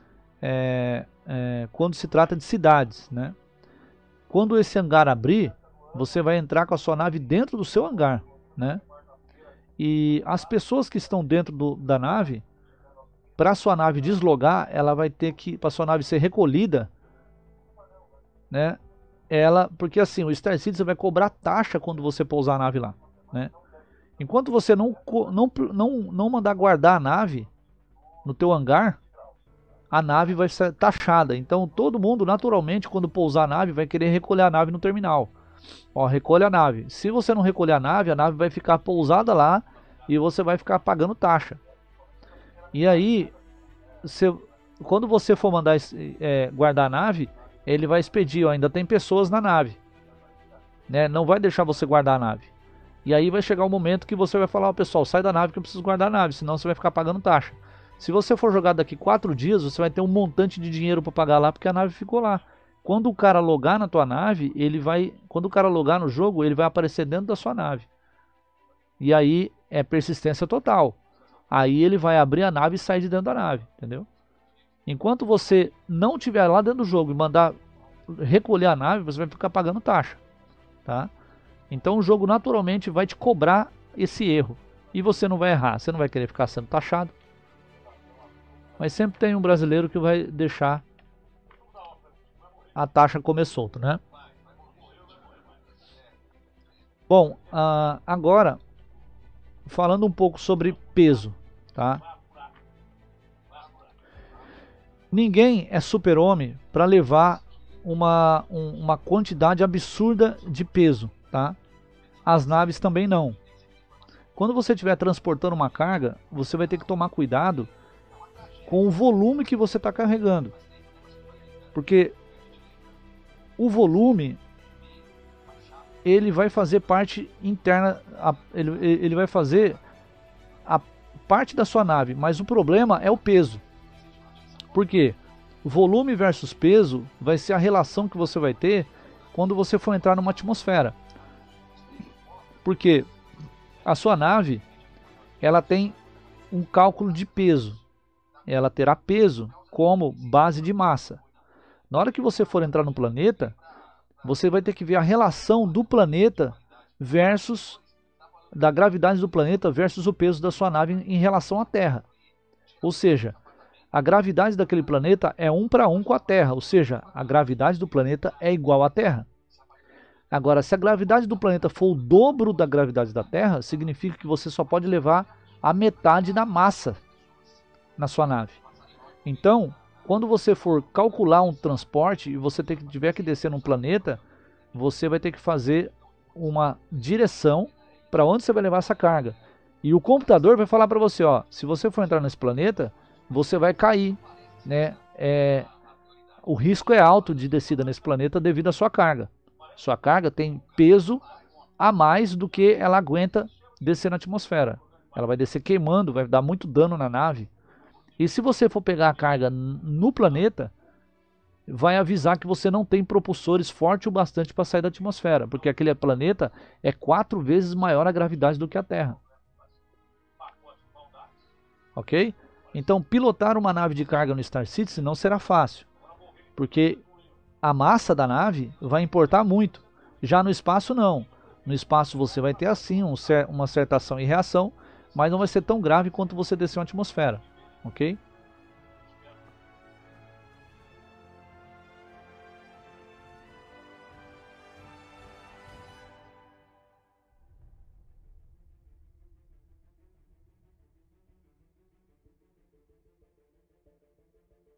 quando se trata de cidades, né? Quando esse hangar abrir, você vai entrar com a sua nave dentro do seu hangar, né? E as pessoas que estão dentro da nave, para a sua nave deslogar, ela vai ter que, para a sua nave ser recolhida, né? Porque assim, o Star Citizen vai cobrar taxa quando você pousar a nave lá, né? Enquanto você não mandar guardar a nave no teu hangar, a nave vai ser taxada. Então todo mundo, naturalmente, quando pousar a nave, vai querer recolher a nave no terminal. Ó, recolhe a nave. Se você não recolher a nave vai ficar pousada lá e você vai ficar pagando taxa. E aí, quando você for mandar guardar a nave, ele vai expedir, ó, ainda tem pessoas na nave, né? Não vai deixar você guardar a nave. E aí vai chegar um momento que você vai falar, ó, pessoal, sai da nave que eu preciso guardar a nave, senão você vai ficar pagando taxa. Se você for jogar daqui 4 dias, você vai ter um montante de dinheiro para pagar lá, porque a nave ficou lá. Quando o cara logar na tua nave, quando o cara logar no jogo, ele vai aparecer dentro da sua nave. E aí é persistência total. Aí ele vai abrir a nave e sair de dentro da nave, entendeu? Enquanto você não estiver lá dentro do jogo e mandar recolher a nave, você vai ficar pagando taxa, tá? Então o jogo naturalmente vai te cobrar esse erro. E você não vai errar, você não vai querer ficar sendo taxado. Mas sempre tem um brasileiro que vai deixar a taxa comer solto, né? Bom, agora falando um pouco sobre peso, tá? Ninguém é super-homem para levar uma quantidade absurda de peso, tá? As naves também não. Quando você estiver transportando uma carga, você vai ter que tomar cuidado com o volume que você está carregando. Porque o volume, ele vai fazer parte interna, ele vai fazer a parte da sua nave, mas o problema é o peso. Por quê? Volume versus peso vai ser a relação que você vai ter quando você for entrar numa atmosfera. Porque a sua nave, ela tem um cálculo de peso. Ela terá peso como base de massa. Na hora que você for entrar no planeta, você vai ter que ver a relação do planeta versus da gravidade do planeta versus o peso da sua nave em relação à Terra. Ou seja, a gravidade daquele planeta é 1 para 1 com a Terra, ou seja, a gravidade do planeta é igual à Terra. Agora, se a gravidade do planeta for o dobro da gravidade da Terra, significa que você só pode levar a metade da massa na sua nave. Então, quando você for calcular um transporte e você tiver que descer num planeta, você vai ter que fazer uma direção para onde você vai levar essa carga. E o computador vai falar para você, ó, se você for entrar nesse planeta, você vai cair, né? O risco é alto de descida nesse planeta devido à sua carga. Sua carga tem peso a mais do que ela aguenta descer na atmosfera. Ela vai descer queimando, vai dar muito dano na nave. E se você for pegar a carga no planeta, vai avisar que você não tem propulsores fortes o bastante para sair da atmosfera, porque aquele planeta é 4 vezes maior a gravidade do que a Terra. Ok? Então, pilotar uma nave de carga no Star Citizen não será fácil, porque a massa da nave vai importar muito. Já no espaço, não. No espaço você vai ter assim uma certa ação e reação, mas não vai ser tão grave quanto você descer uma atmosfera. Ok?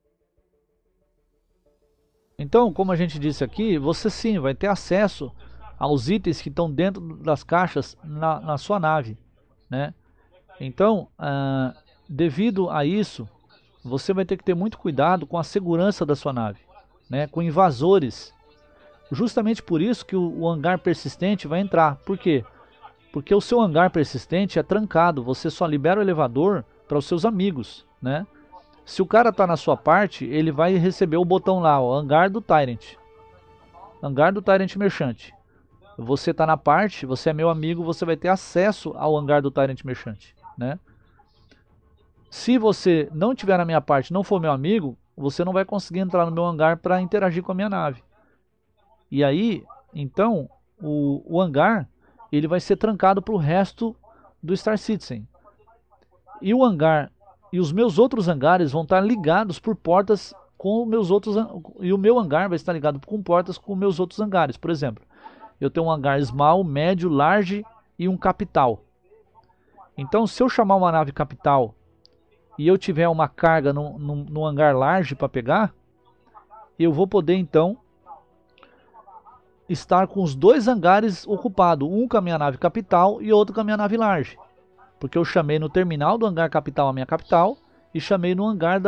Então, como a gente disse aqui, você sim vai ter acesso aos itens que estão dentro das caixas na sua nave, né? Então, devido a isso, você vai ter que ter muito cuidado com a segurança da sua nave, né? Com invasores. Justamente por isso que o hangar persistente vai entrar. Por quê? Porque o seu hangar persistente é trancado. Você só libera o elevador para os seus amigos, né? Se o cara está na sua parte, ele vai receber o botão lá, o hangar do Tyrant. Hangar do Tyrant Merchant. Você está na parte, você é meu amigo, você vai ter acesso ao hangar do Tyrant Merchant, né? Se você não estiver na minha parte, não for meu amigo, você não vai conseguir entrar no meu hangar para interagir com a minha nave. E aí, então, o hangar ele vai ser trancado para o resto do Star Citizen. E o hangar e os meus outros hangares vão estar ligados por portas com meus outros, e o meu hangar vai estar ligado com portas com meus outros hangares. Por exemplo, eu tenho um hangar small, médio, large e um capital. Então, se eu chamar uma nave capital e eu tiver uma carga no hangar large para pegar, eu vou poder então estar com os dois hangares ocupados, um com a minha nave capital e outro com a minha nave large. Porque eu chamei no terminal do hangar capital a minha capital e chamei no hangar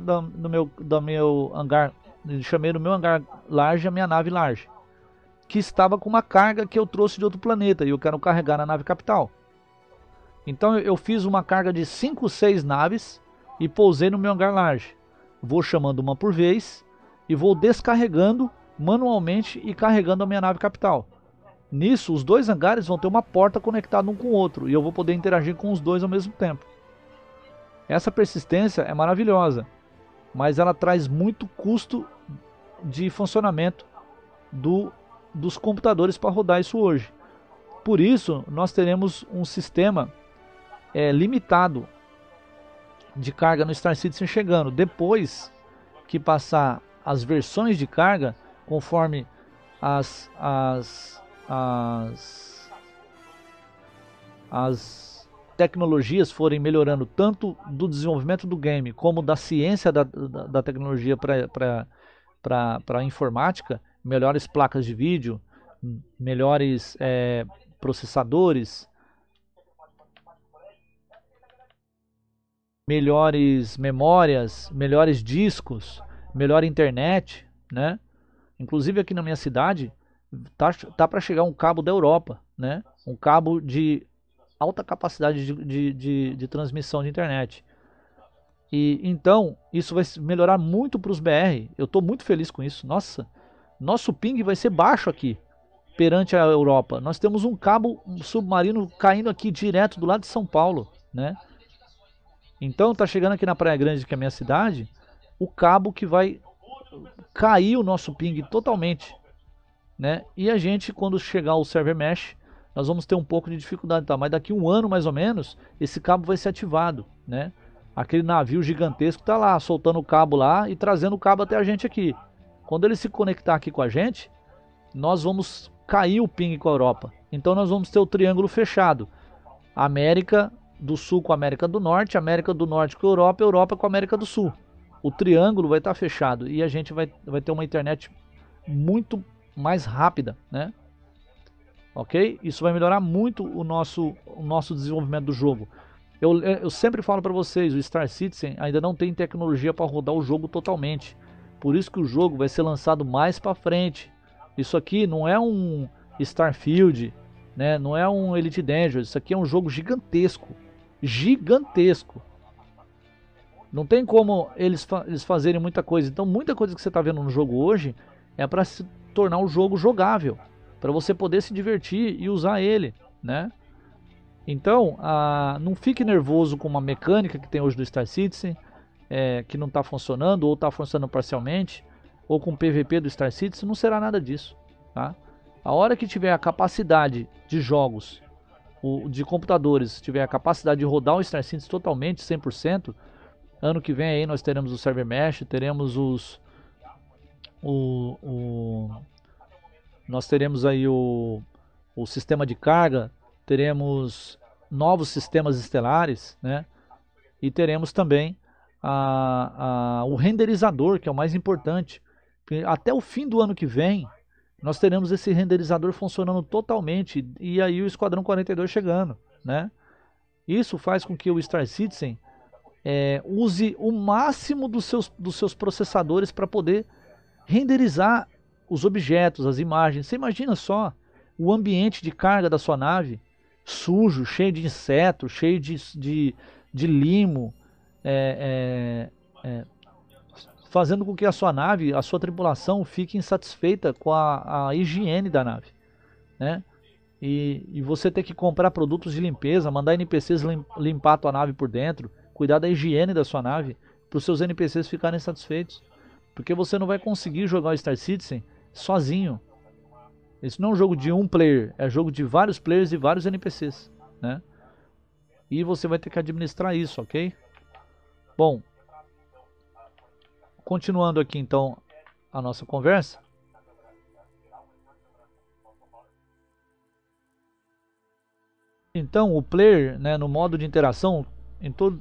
chamei no meu hangar large a minha nave large, que estava com uma carga que eu trouxe de outro planeta e eu quero carregar na nave capital. Então eu fiz uma carga de 5, 6 naves e pousei no meu hangar large. Vou chamando uma por vez e vou descarregando manualmente e carregando a minha nave capital. Nisso, os dois hangares vão ter uma porta conectada um com o outro e eu vou poder interagir com os dois ao mesmo tempo. Essa persistência é maravilhosa, mas ela traz muito custo de funcionamento dos computadores para rodar isso hoje. Por isso, nós teremos um sistema limitado de carga no Star Citizen chegando. Depois que passar as versões de carga, conforme as tecnologias forem melhorando, tanto do desenvolvimento do game como da ciência da tecnologia para a informática, melhores placas de vídeo, melhores processadores, melhores memórias, melhores discos, melhor internet, né? Inclusive aqui na minha cidade tá para chegar um cabo da Europa, né? Um cabo de alta capacidade de transmissão de internet. E então isso vai melhorar muito para os BR. Eu estou muito feliz com isso. Nossa, nosso ping vai ser baixo aqui perante a Europa. Nós temos um cabo submarino caindo aqui direto do lado de São Paulo, né? Então tá chegando aqui na Praia Grande, que é a minha cidade, o cabo que vai cair o nosso ping totalmente, né? E a gente, quando chegar o server mesh, nós vamos ter um pouco de dificuldade, tá? Mas daqui um ano mais ou menos, esse cabo vai ser ativado, né? Aquele navio gigantesco tá lá, soltando o cabo lá e trazendo o cabo até a gente aqui. Quando ele se conectar aqui com a gente, nós vamos cair o ping com a Europa. Então nós vamos ter o triângulo fechado. América do Sul com a América do Norte, América do Norte com a Europa, Europa com a América do Sul. O triângulo vai estar fechado e a gente vai ter uma internet muito mais rápida, né? Ok? Isso vai melhorar muito o nosso desenvolvimento do jogo. Eu sempre falo para vocês, o Star Citizen ainda não tem tecnologia para rodar o jogo totalmente. Por isso que o jogo vai ser lançado mais para frente. Isso aqui não é um Starfield, né? Não é um Elite Dangerous. Isso aqui é um jogo gigantesco. Gigantesco. Não tem como eles fazerem muita coisa. Então muita coisa que você está vendo no jogo hoje é para se tornar o jogo jogável, para você poder se divertir e usar ele, né? Então não fique nervoso com uma mecânica que tem hoje do Star Citizen, que não está funcionando ou está funcionando parcialmente, ou com o PVP do Star Citizen. Não será nada disso, tá? A hora que tiver a capacidade de jogos, de computadores, tiver a capacidade de rodar o Star Citizen totalmente, 100%, ano que vem aí nós teremos o server mesh, teremos nós teremos aí o sistema de carga, teremos novos sistemas estelares, né? E teremos também o renderizador, que é o mais importante. Até o fim do ano que vem, nós teremos esse renderizador funcionando totalmente e aí o Esquadrão 42 chegando, né? Isso faz com que o Star Citizen use o máximo dos seus processadores para poder renderizar os objetos, as imagens. Você imagina só o ambiente de carga da sua nave, sujo, cheio de insetos, cheio de limo, fazendo com que a sua nave, a sua tripulação fique insatisfeita com a higiene da nave, né? E você ter que comprar produtos de limpeza, mandar NPCs limpar a tua nave por dentro, cuidar da higiene da sua nave, para os seus NPCs ficarem satisfeitos. Porque você não vai conseguir jogar o Star Citizen sozinho. Isso não é um jogo de um player, é um jogo de vários players e vários NPCs, né? E você vai ter que administrar isso, ok? Bom, continuando aqui então a nossa conversa. Então o player, né, no modo de interação, em todo,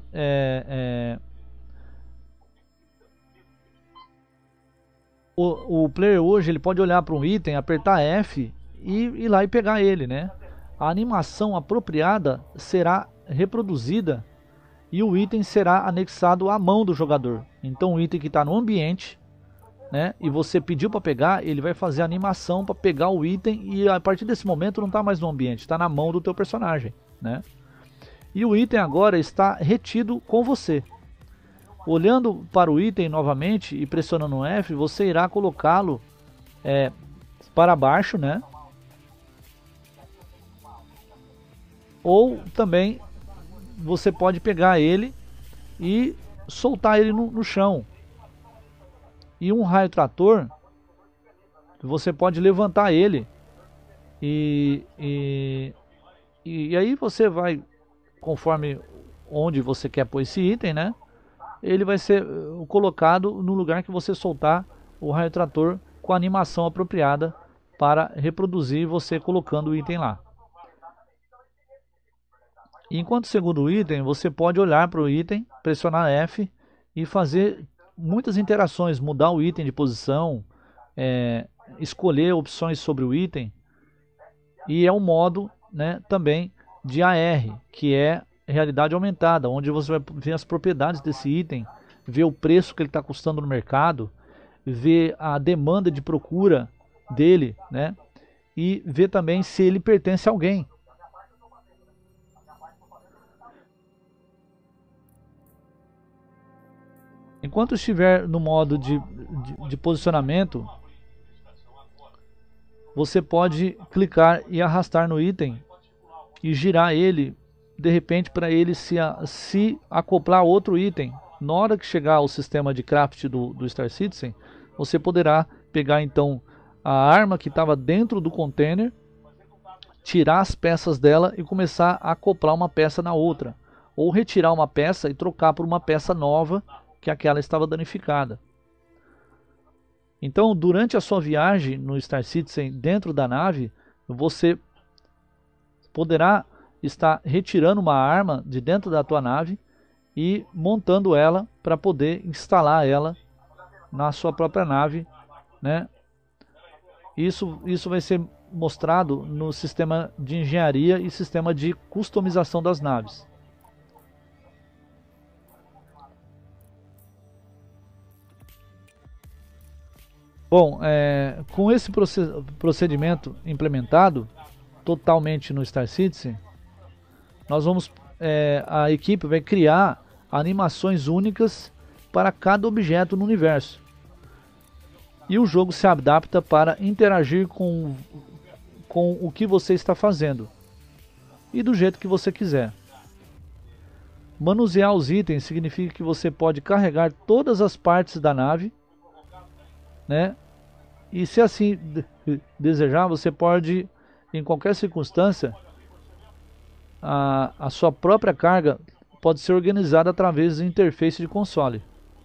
o player hoje ele pode olhar para um item, apertar F e ir lá e pegar ele, né? A animação apropriada será reproduzida e o item será anexado à mão do jogador. Então o item que está no ambiente, né, e você pediu para pegar, ele vai fazer a animação para pegar o item e a partir desse momento não está mais no ambiente, está na mão do teu personagem, né? E o item agora está retido com você. Olhando para o item novamente e pressionando F, você irá colocá-lo para baixo, né? Ou também você pode pegar ele e soltar ele no chão. E um raio trator, você pode levantar ele e aí você vai, conforme onde você quer pôr esse item, né? Ele vai ser colocado no lugar que você soltar o raio trator com a animação apropriada para reproduzir você colocando o item lá. Enquanto segura o item, você pode olhar para o item, pressionar F e fazer muitas interações, mudar o item de posição, escolher opções sobre o item. E é um modo, né, também de AR, que é realidade aumentada, onde você vai ver as propriedades desse item, ver o preço que ele está custando no mercado, ver a demanda de procura dele, né, e ver também se ele pertence a alguém. Enquanto estiver no modo de posicionamento, você pode clicar e arrastar no item e girar ele, de repente, para ele se acoplar a outro item. Na hora que chegar ao sistema de craft do Star Citizen, você poderá pegar então a arma que estava dentro do container, tirar as peças dela e começar a acoplar uma peça na outra. Ou retirar uma peça e trocar por uma peça nova que aquela estava danificada. Então, durante a sua viagem no Star Citizen dentro da nave, você poderá estar retirando uma arma de dentro da tua nave e montando ela para poder instalar ela na sua própria nave, né? Isso vai ser mostrado no sistema de engenharia e sistema de customização das naves. Bom, com esse procedimento implementado totalmente no Star Citizen, a equipe vai criar animações únicas para cada objeto no universo. E o jogo se adapta para interagir com o que você está fazendo e do jeito que você quiser. Manusear os itens significa que você pode carregar todas as partes da nave, né? E se assim desejar, você pode, em qualquer circunstância, a sua própria carga pode ser organizada através da interface de console.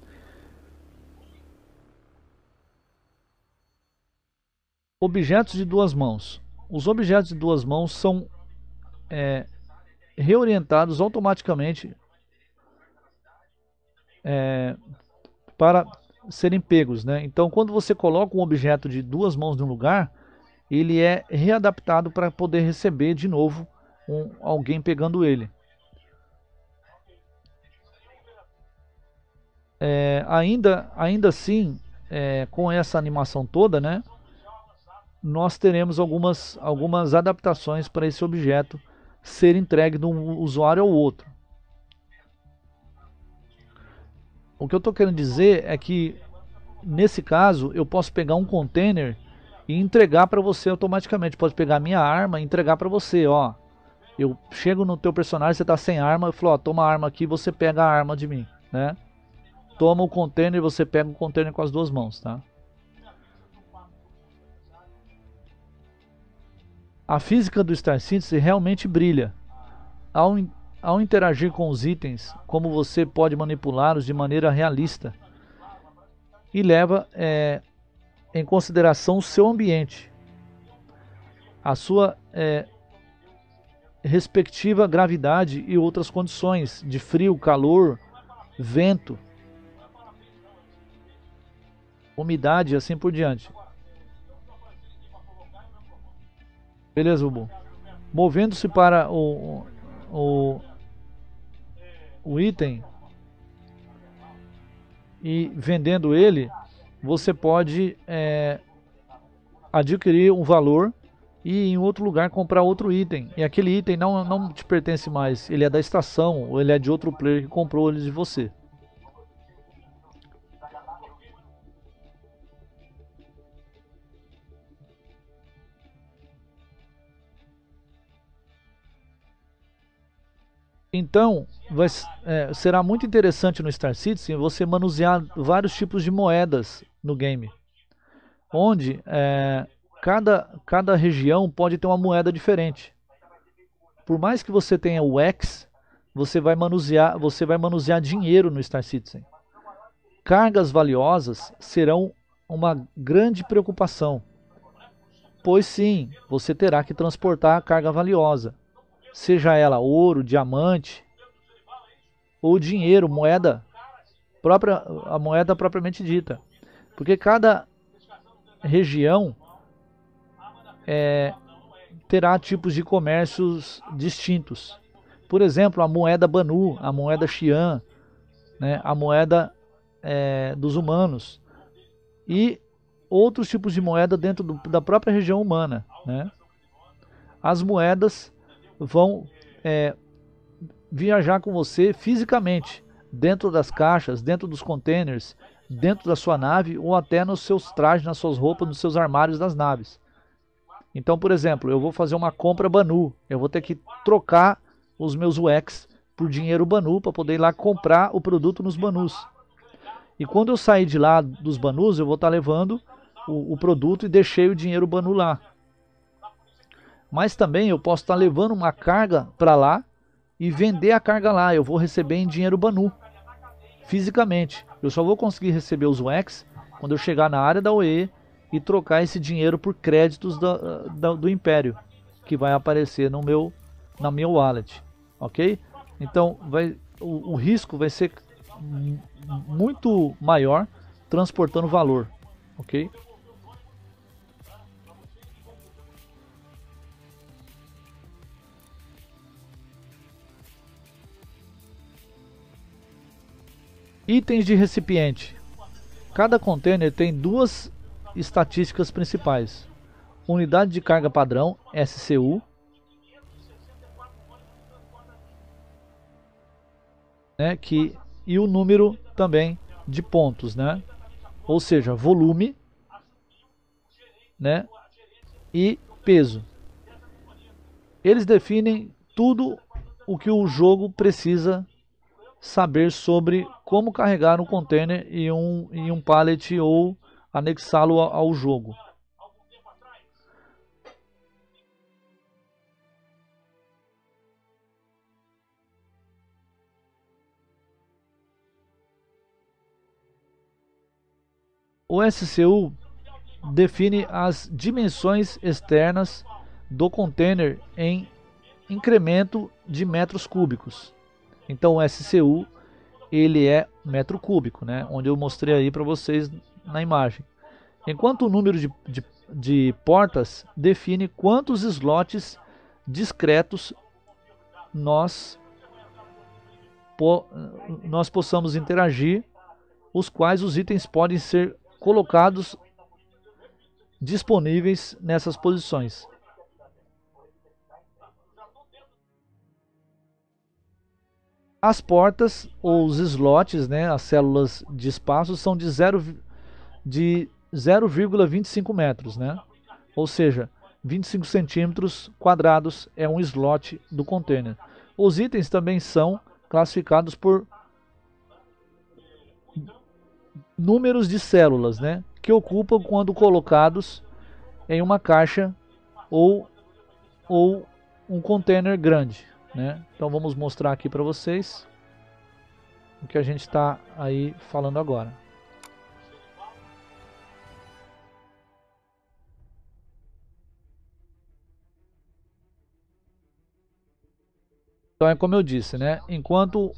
Objetos de duas mãos. Os objetos de duas mãos são reorientados automaticamente para serem pegos, né? Então, quando você coloca um objeto de duas mãos em um lugar, ele é readaptado para poder receber de novo alguém pegando ele. Ainda assim, com essa animação toda, né, nós teremos algumas adaptações para esse objeto ser entregue de um usuário ao outro. O que eu estou querendo dizer é que, nesse caso, eu posso pegar um container e entregar para você automaticamente. Pode pegar a minha arma e entregar para você, ó. Eu chego no teu personagem, você está sem arma, eu falo, ó, toma a arma aqui, você pega a arma de mim, né? Toma o container e você pega o container com as duas mãos, tá? A física do Star Citizen realmente brilha. Ao interagir com os itens, como você pode manipulá-los de maneira realista e leva em consideração o seu ambiente, a sua respectiva gravidade e outras condições de frio, calor, vento, umidade e assim por diante. Beleza, Bubu? Movendo-se para o item e vendendo ele, você pode adquirir um valor e em outro lugar comprar outro item. E aquele item não te pertence mais, ele é da estação ou ele é de outro player que comprou ele de você. Então, será muito interessante no Star Citizen você manusear vários tipos de moedas no game. Onde cada região pode ter uma moeda diferente. Por mais que você tenha o X, você vai manusear dinheiro no Star Citizen. Cargas valiosas serão uma grande preocupação. Pois sim, você terá que transportar a carga valiosa. Seja ela ouro, diamante ou dinheiro, a moeda propriamente dita. Porque cada região terá tipos de comércios distintos. Por exemplo, a moeda Banu, a moeda Xi'an, né, a moeda dos humanos e outros tipos de moeda dentro da própria região humana, né? As moedas vão viajar com você fisicamente, dentro das caixas, dentro dos containers, dentro da sua nave ou até nos seus trajes, nas suas roupas, nos seus armários das naves. Então, por exemplo, eu vou fazer uma compra Banu, eu vou ter que trocar os meus UX por dinheiro Banu para poder ir lá comprar o produto nos Banus. E quando eu sair de lá dos Banus, eu vou estar levando o produto e deixei o dinheiro Banu lá. Mas também eu posso estar levando uma carga para lá e vender a carga lá. Eu vou receber em dinheiro Banu, fisicamente. Eu só vou conseguir receber os UX quando eu chegar na área da OE e trocar esse dinheiro por créditos do Império, que vai aparecer na minha wallet. Ok? Então o risco vai ser muito maior transportando valor. Ok? Itens de recipiente. Cada container tem duas estatísticas principais: unidade de carga padrão, SCU, né, e o número também de pontos, né? Ou seja, volume, né, e peso. Eles definem tudo o que o jogo precisa saber sobre como carregar um container em um pallet ou anexá-lo ao jogo. O SCU define as dimensões externas do container em incremento de metros cúbicos. Então o SCU ele é metro cúbico, né? Onde eu mostrei aí para vocês na imagem. Enquanto o número de de portas define quantos slots discretos nós possamos interagir, os quais os itens podem ser colocados disponíveis nessas posições. As portas ou os slots, né, as células de espaço, são de 0,25 metros, né? Ou seja, 25 centímetros quadrados é um slot do container. Os itens também são classificados por números de células, né, que ocupam quando colocados em uma caixa ou um container grande, né? Então vamos mostrar aqui para vocês o que a gente está aí falando agora. Então é como eu disse, né? Enquanto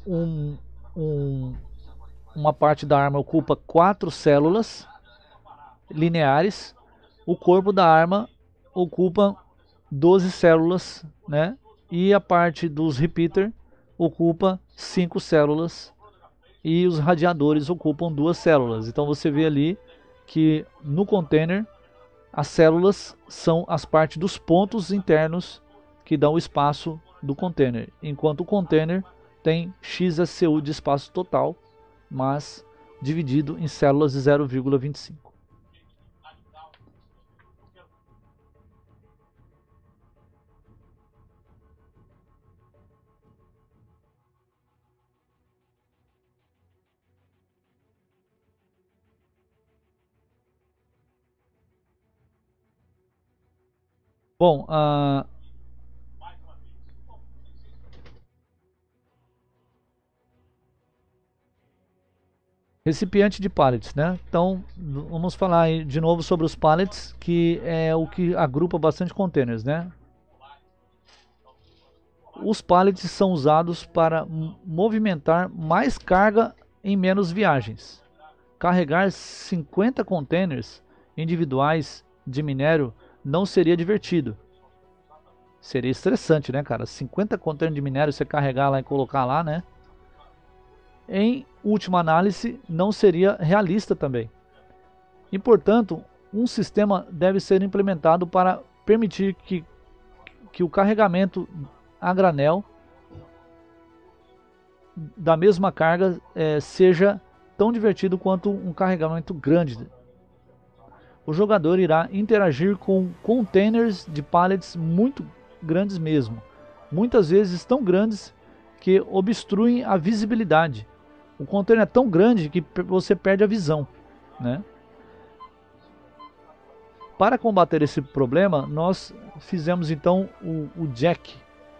uma parte da arma ocupa 4 células lineares, o corpo da arma ocupa 12 células, né? E a parte dos repeater ocupa 5 células e os radiadores ocupam 2 células. Então você vê ali que no container as células são as partes dos pontos internos que dão o espaço do container, enquanto o container tem XSCU de espaço total, mas dividido em células de 0,25. Bom, recipiente de pallets, né? Então, vamos falar aí de novo sobre os pallets, que é o que agrupa bastante containers, né? Os pallets são usados para movimentar mais carga em menos viagens. Carregar 50 containers individuais de minério não seria divertido. Seria estressante, né, cara? 50 containers de minério você carregar lá e colocar lá, né? Em última análise, não seria realista também. E, portanto, um sistema deve ser implementado para permitir que o carregamento a granel da mesma carga seja tão divertido quanto um carregamento grande. O jogador irá interagir com containers de pallets muito grandes mesmo, muitas vezes tão grandes que obstruem a visibilidade. O container é tão grande que você perde a visão, né? Para combater esse problema, nós fizemos então o jack,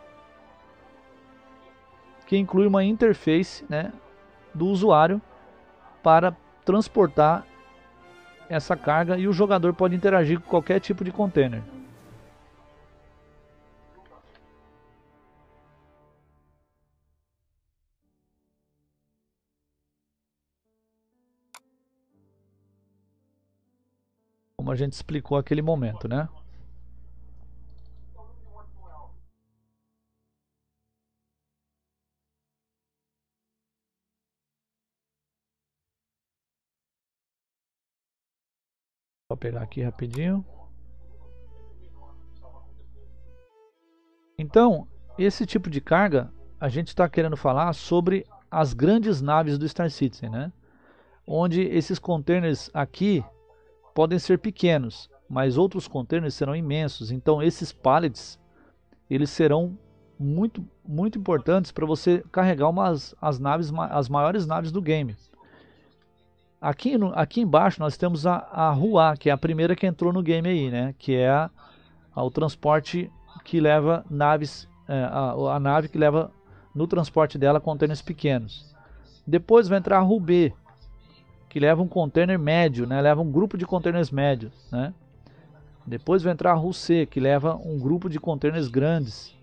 que inclui uma interface, né, do usuário para transportar essa carga, e o jogador pode interagir com qualquer tipo de container. Como a gente explicou naquele momento, né? Vou pegar aqui rapidinho. Então, esse tipo de carga, a gente está querendo falar sobre as grandes naves do Star Citizen, né? Onde esses containers aqui podem ser pequenos, mas outros containers serão imensos. Então, esses pallets, eles serão muito importantes para você carregar as maiores naves do game. Aqui embaixo nós temos a Rua, que é a primeira que entrou no game aí, né? Que é o transporte que leva naves, a nave que leva no transporte dela containers pequenos. Depois vai entrar a Rubê, que leva um container médio, né? Leva um grupo de containers médios, né? Depois vai entrar a Ruc, que leva um grupo de containers grandes.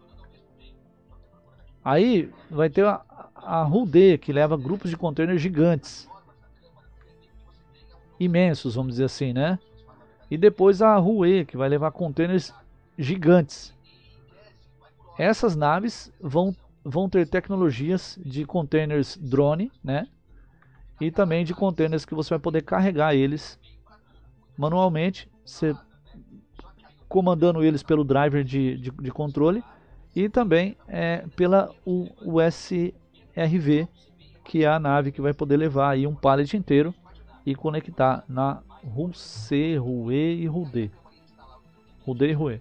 Aí vai ter a Rud, que leva grupos de containers gigantes, imensos, vamos dizer assim, né? E depois a Rue, que vai levar containers gigantes. Essas naves vão ter tecnologias de containers drone, né? E também de containers que você vai poder carregar eles manualmente, você comandando eles pelo driver de controle e também pela USRV, que é a nave que vai poder levar aí um pallet inteiro e conectar na Rue, Rue e Rude. Rude e Rue.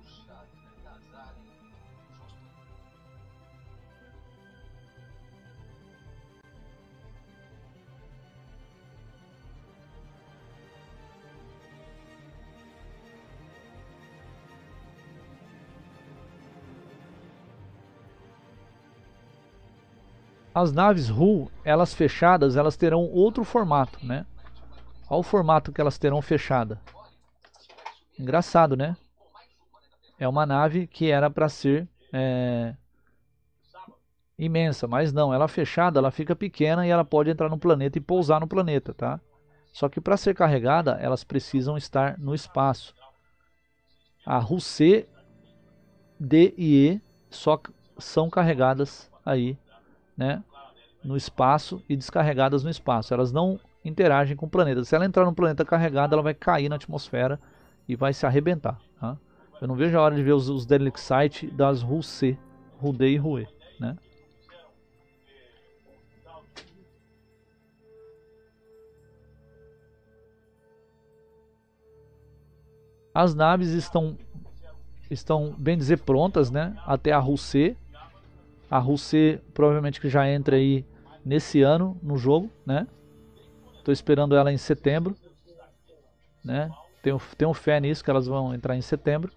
As naves Ru, elas fechadas, elas terão outro formato, né? Olha o formato que elas terão fechada. Engraçado, né? É uma nave que era para ser imensa, mas não, ela fechada, ela fica pequena e ela pode entrar no planeta e pousar no planeta, tá? Só que para ser carregada, elas precisam estar no espaço. A Ru-C, D e E só são carregadas aí, né, no espaço e descarregadas no espaço. Elas não interagem com o planeta. Se ela entrar no planeta carregada, ela vai cair na atmosfera e vai se arrebentar. Tá? Eu não vejo a hora de ver os Derelict Site das Ru-C, Rude e Rue, né? As naves estão bem dizer prontas, né? Até a Ru-C. A Ru-C provavelmente que já entra aí nesse ano no jogo, né? Estou esperando ela em setembro, né? Tenho fé nisso que elas vão entrar em setembro.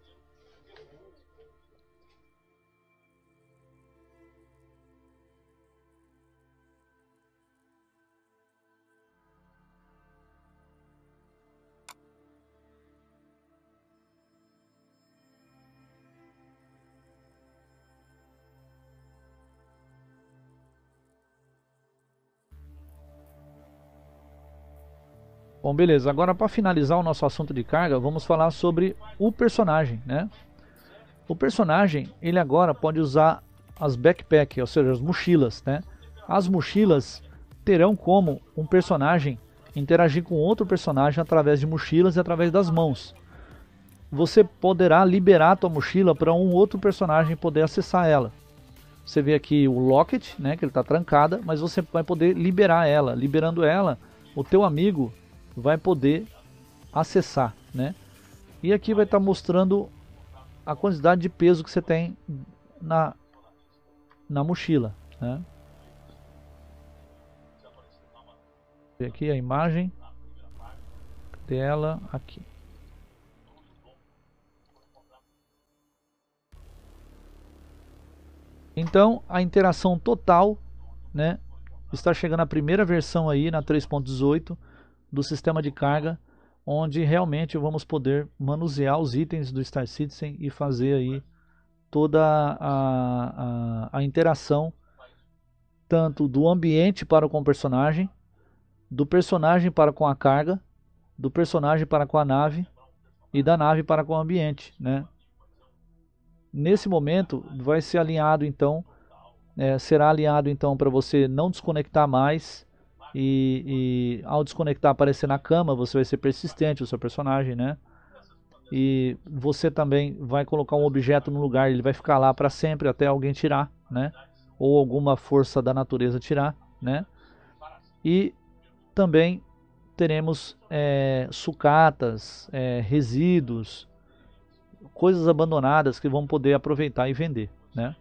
Bom, beleza. Agora para finalizar o nosso assunto de carga, vamos falar sobre o personagem, né? O personagem, ele agora pode usar as backpack, ou seja, as mochilas, né? As mochilas terão como um personagem interagir com outro personagem através de mochilas e através das mãos. Você poderá liberar a tua mochila para um outro personagem poder acessar ela. Você vê aqui o Locket, né, que ele está trancada, mas você vai poder liberar ela. Liberando ela, o teu amigo vai poder acessar, né? E aqui vai estar mostrando a quantidade de peso que você tem na mochila, né? Vê aqui a imagem dela aqui. Então a interação total, né? Está chegando a primeira versão aí na 3.18 do sistema de carga, onde realmente vamos poder manusear os itens do Star Citizen e fazer aí toda a interação tanto do ambiente para com o personagem, do personagem para com a carga, do personagem para com a nave e da nave para com o ambiente, né? Nesse momento vai ser alinhado então, será alinhado então para você não desconectar mais e ao desconectar aparecer na cama, você vai ser persistente o seu personagem, né? E você também vai colocar um objeto no lugar, ele vai ficar lá para sempre até alguém tirar, né? Ou alguma força da natureza tirar, né? E também teremos sucatas, resíduos, coisas abandonadas que vão poder aproveitar e vender, né?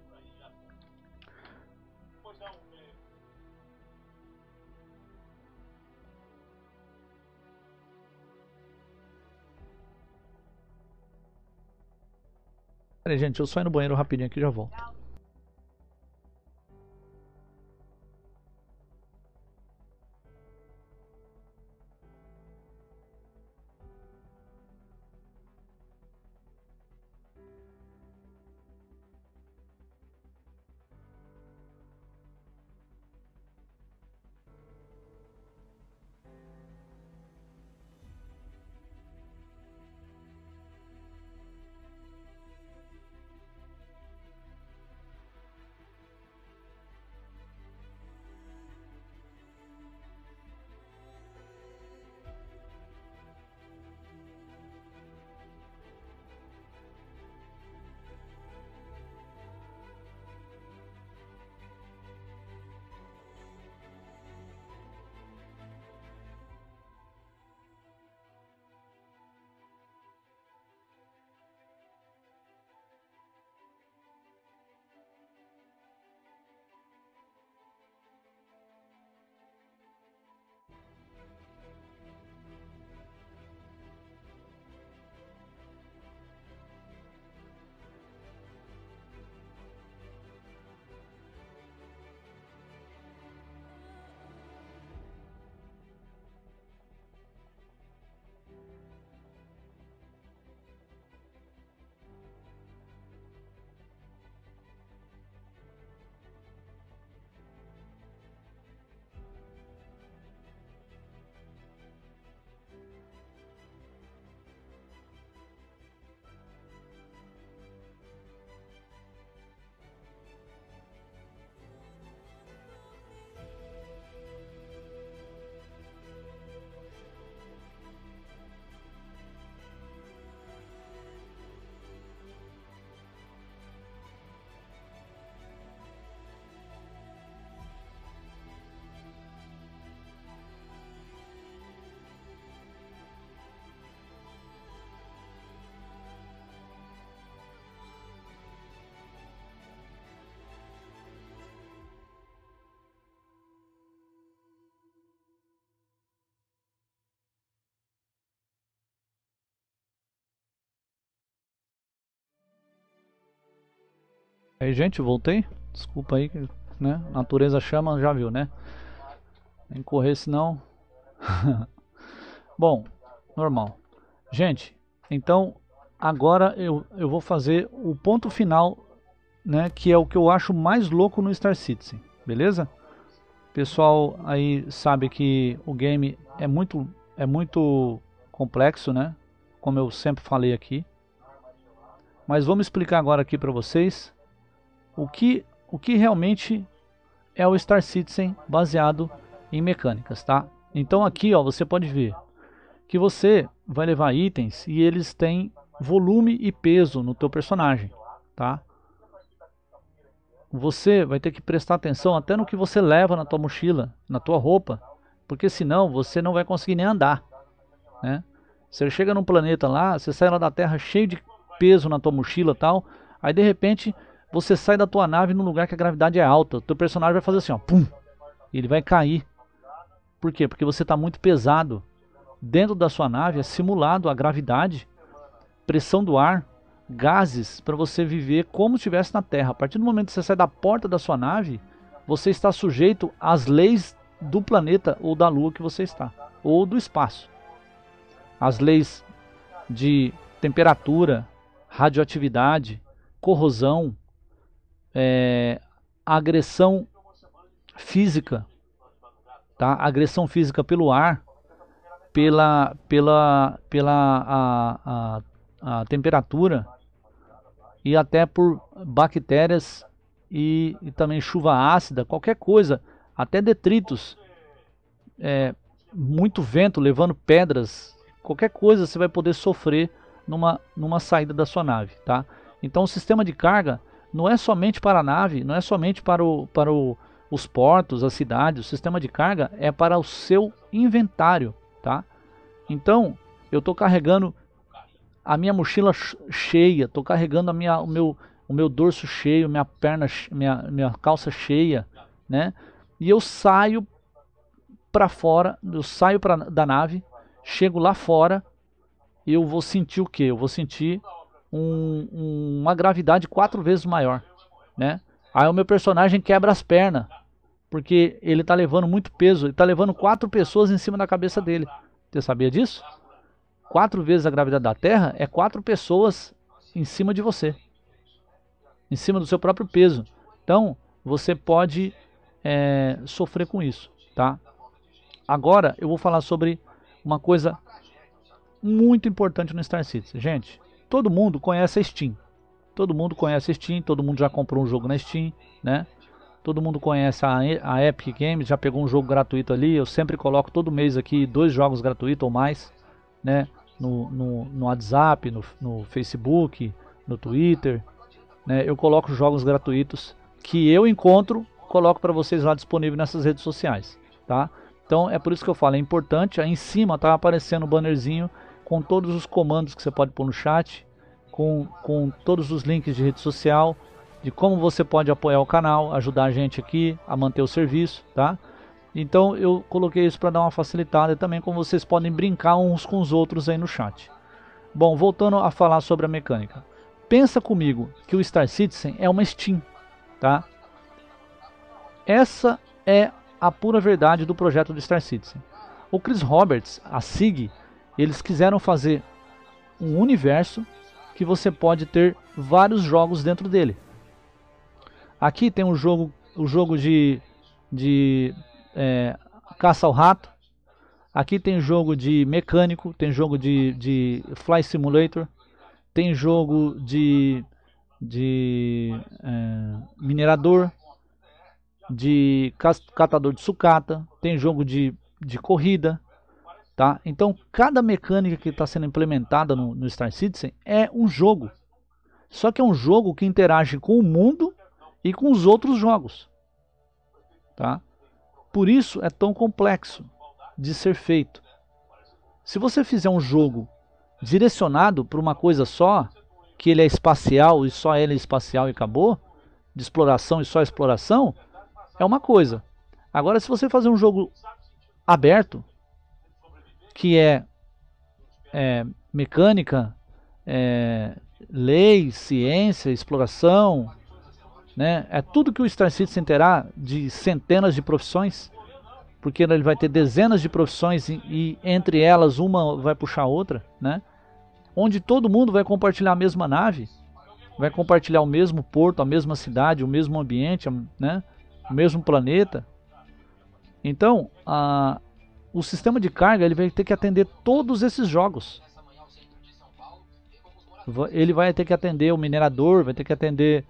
Peraí, gente, eu só ir no banheiro rapidinho aqui e já volto. Aí, gente, voltei. Desculpa aí, né? Natureza chama, já viu, né? Nem correr, senão. Bom, normal. Gente, então agora eu vou fazer o ponto final, né? Que é o que eu acho mais louco no Star Citizen, beleza? Pessoal aí sabe que o game é muito complexo, né? Como eu sempre falei aqui. Mas vamos explicar agora aqui para vocês o que realmente é o Star Citizen baseado em mecânicas, tá? Então aqui, ó, você pode ver que você vai levar itens e eles têm volume e peso no teu personagem, tá? Você vai ter que prestar atenção até no que você leva na tua mochila, na tua roupa, porque senão você não vai conseguir nem andar, né? Você chega num planeta lá, você sai lá da Terra cheio de peso na tua mochila e tal, aí de repente você sai da tua nave num lugar que a gravidade é alta, o teu personagem vai fazer assim, ó, pum, e ele vai cair. Por quê? Porque você está muito pesado. Dentro da sua nave é simulado a gravidade, pressão do ar, gases para você viver como se estivesse na Terra. A partir do momento que você sai da porta da sua nave, você está sujeito às leis do planeta ou da Lua que você está, ou do espaço. As leis de temperatura, radioatividade, corrosão, agressão física, tá? Agressão física pelo ar, pela a temperatura e até por bactérias e também chuva ácida, qualquer coisa, até detritos, muito vento levando pedras, qualquer coisa você vai poder sofrer numa saída da sua nave, tá? Então o sistema de carga não é somente para a nave, não é somente para os portos, as cidades, o sistema de carga é para o seu inventário, tá? Então, eu estou carregando a minha mochila cheia, estou carregando o meu dorso cheio, minha perna, minha calça cheia, né? E eu saio para fora, eu saio da nave, chego lá fora, e eu vou sentir o quê? Eu vou sentir uma gravidade 4 vezes maior, né? Aí o meu personagem quebra as pernas, porque ele está levando muito peso, ele está levando 4 pessoas em cima da cabeça dele. Você sabia disso? 4 vezes a gravidade da Terra é 4 pessoas em cima de você, em cima do seu próprio peso. Então você pode sofrer com isso, tá? Agora eu vou falar sobre uma coisa muito importante no Star Citizen. Gente, todo mundo conhece a Steam. Todo mundo conhece a Steam, todo mundo já comprou um jogo na Steam, né? Todo mundo conhece a Epic Games, já pegou um jogo gratuito ali. Eu sempre coloco todo mês aqui 2 jogos gratuitos ou mais, né? No WhatsApp, no Facebook, no Twitter, né? Eu coloco jogos gratuitos que eu encontro, coloco para vocês lá disponível nessas redes sociais, tá? Então é por isso que eu falo, é importante. Aí em cima tá aparecendo o bannerzinho com todos os comandos que você pode pôr no chat, com todos os links de rede social, de como você pode apoiar o canal, ajudar a gente aqui a manter o serviço, tá? Então eu coloquei isso para dar uma facilitada e também como vocês podem brincar uns com os outros aí no chat. Bom, voltando a falar sobre a mecânica. Pensa comigo que o Star Citizen é uma Steam, tá? Essa é a pura verdade do projeto do Star Citizen. O Chris Roberts, a SIG, eles quiseram fazer um universo que você pode ter vários jogos dentro dele. Aqui tem o jogo de caça ao rato. Aqui tem jogo de mecânico, tem jogo de Fly Simulator, tem jogo de minerador, de catador de sucata, tem jogo de corrida, tá? Então cada mecânica que está sendo implementada no Star Citizen é um jogo. Só que é um jogo que interage com o mundo e com os outros jogos, tá? Por isso é tão complexo de ser feito. Se você fizer um jogo direcionado para uma coisa só, que ele é espacial e só ele é espacial e acabou, de exploração e só exploração, é uma coisa. Agora se você fazer um jogo aberto, que é mecânica, lei, ciência, exploração, né? É tudo que o Star Citizen terá de centenas de profissões, porque ele vai ter dezenas de profissões e entre elas uma vai puxar a outra, né? Onde todo mundo vai compartilhar a mesma nave, vai compartilhar o mesmo porto, a mesma cidade, o mesmo ambiente, né? O mesmo planeta. Então, o sistema de carga ele vai ter que atender todos esses jogos. Ele vai ter que atender o minerador, vai ter que atender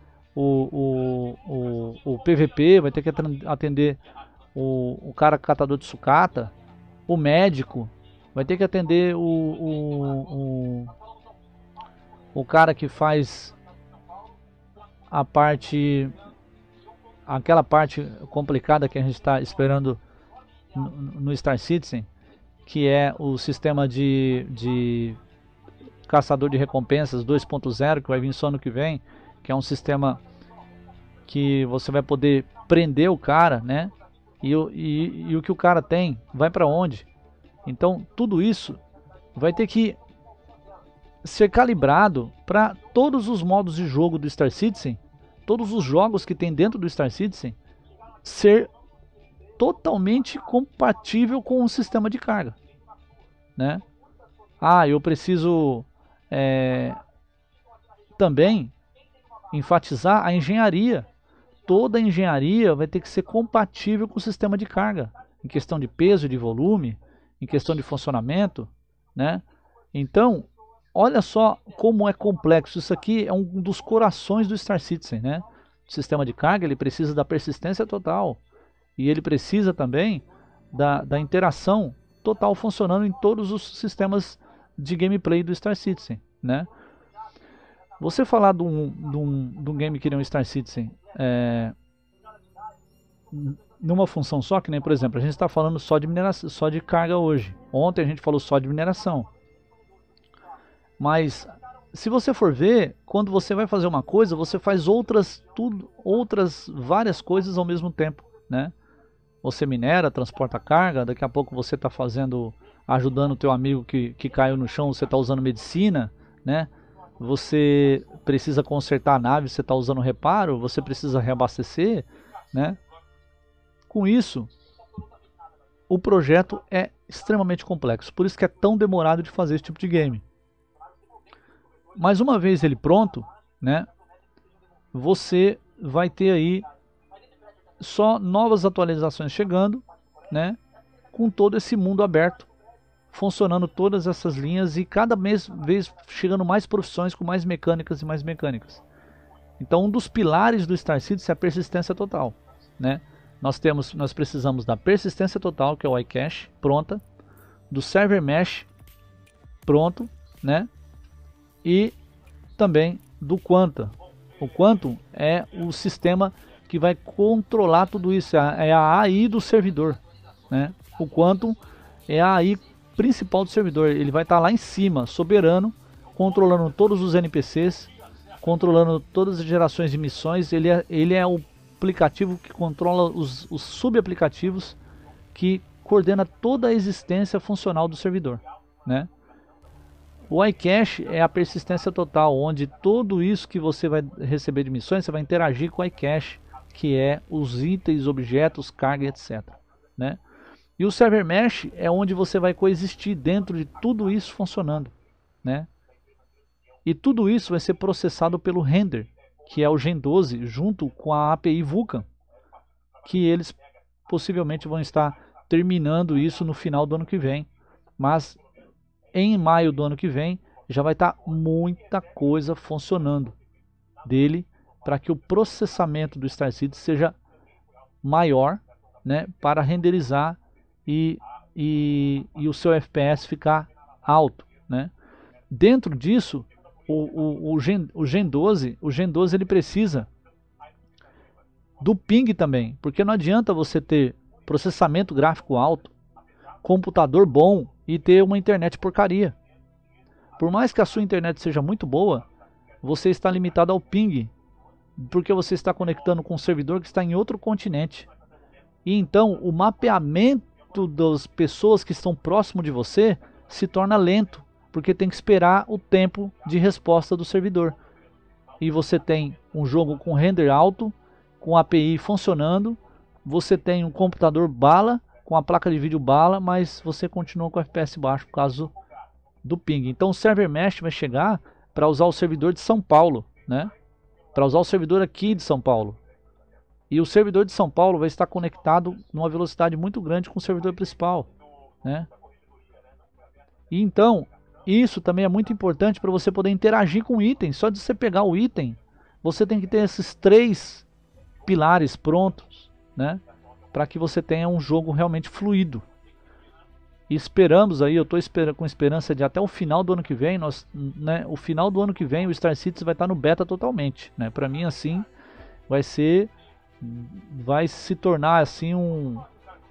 o PVP, vai ter que atender o cara catador de sucata, o médico, vai ter que atender o cara que faz aquela parte complicada que a gente está esperando no Star Citizen, que é o sistema de caçador de recompensas 2.0, que vai vir só ano que vem, que é um sistema que você vai poder prender o cara, né? E o que o cara tem vai para onde? Então tudo isso vai ter que ser calibrado para todos os modos de jogo do Star Citizen, todos os jogos que tem dentro do Star Citizen, ser totalmente compatível com o sistema de carga, né? Eu preciso também enfatizar a engenharia. Toda a engenharia vai ter que ser compatível com o sistema de carga, em questão de peso e de volume, em questão de funcionamento, né? Então, olha só como é complexo. Isso aqui é um dos corações do Star Citizen, né? O sistema de carga ele precisa da persistência total e ele precisa também da interação total funcionando em todos os sistemas de gameplay do Star Citizen, né? Você falar de um game que nem o Star Citizen numa função só, que nem por exemplo, a gente está falando só de mineração, só de carga hoje. Ontem a gente falou só de mineração. Mas se você for ver, quando você vai fazer uma coisa, você faz outras várias coisas ao mesmo tempo, né? Você minera, transporta carga, daqui a pouco você está ajudando o teu amigo que caiu no chão, você está usando medicina, né? Você precisa consertar a nave, você está usando reparo, você precisa reabastecer, né? Com isso, o projeto é extremamente complexo, por isso que é tão demorado de fazer esse tipo de game. Mas uma vez ele pronto, né? Você vai ter aí só novas atualizações chegando, né? Com todo esse mundo aberto, funcionando todas essas linhas e cada vez chegando mais profissões com mais mecânicas e mais mecânicas. Então um dos pilares do Star Citizen é a persistência total, né? Nós precisamos da persistência total, que é o iCache, pronta, do Server Mesh, pronto, né? E também do Quanta. O Quantum é o sistema que vai controlar tudo isso, é a AI do servidor, né? O Quantum é a AI principal do servidor, ele vai estar lá em cima, soberano, controlando todos os NPCs, controlando todas as gerações de missões. Ele é o aplicativo que controla os subaplicativos, que coordena toda a existência funcional do servidor, né? O iCache é a persistência total, onde tudo isso que você vai receber de missões, você vai interagir com o iCache, que é os itens, objetos, carga, etc, né? E o Server Mesh é onde você vai coexistir dentro de tudo isso funcionando, né? E tudo isso vai ser processado pelo Render, que é o Gen 12, junto com a API Vulkan, que eles possivelmente vão estar terminando isso no final do ano que vem. Mas em maio do ano que vem já vai estar muita coisa funcionando dele, para que o processamento do Star Citizen seja maior, né, para renderizar e o seu FPS ficar alto, né? Dentro disso, o Gen 12 ele precisa do ping também, porque não adianta você ter processamento gráfico alto, computador bom e ter uma internet porcaria. Por mais que a sua internet seja muito boa, você está limitado ao ping, porque você está conectando com um servidor que está em outro continente. E então o mapeamento das pessoas que estão próximo de você se torna lento, porque tem que esperar o tempo de resposta do servidor. e você tem um jogo com render alto, com API funcionando, você tem um computador bala, com a placa de vídeo bala, mas você continua com FPS baixo por causa do ping. Então o server mesh vai chegar para usar o servidor de São Paulo, né? Para usar o servidor aqui de São Paulo. E o servidor de São Paulo vai estar conectado numa velocidade muito grande com o servidor principal, né? E então, isso também é muito importante para você poder interagir com o item. Só de você pegar o item, você tem que ter esses 3 pilares prontos, né? Para que você tenha um jogo realmente fluido. E esperamos aí, eu estou com esperança de até o final do ano que vem, né, o final do ano que vem o Star Citizen vai estar no beta totalmente, né? Para mim assim vai se tornar assim um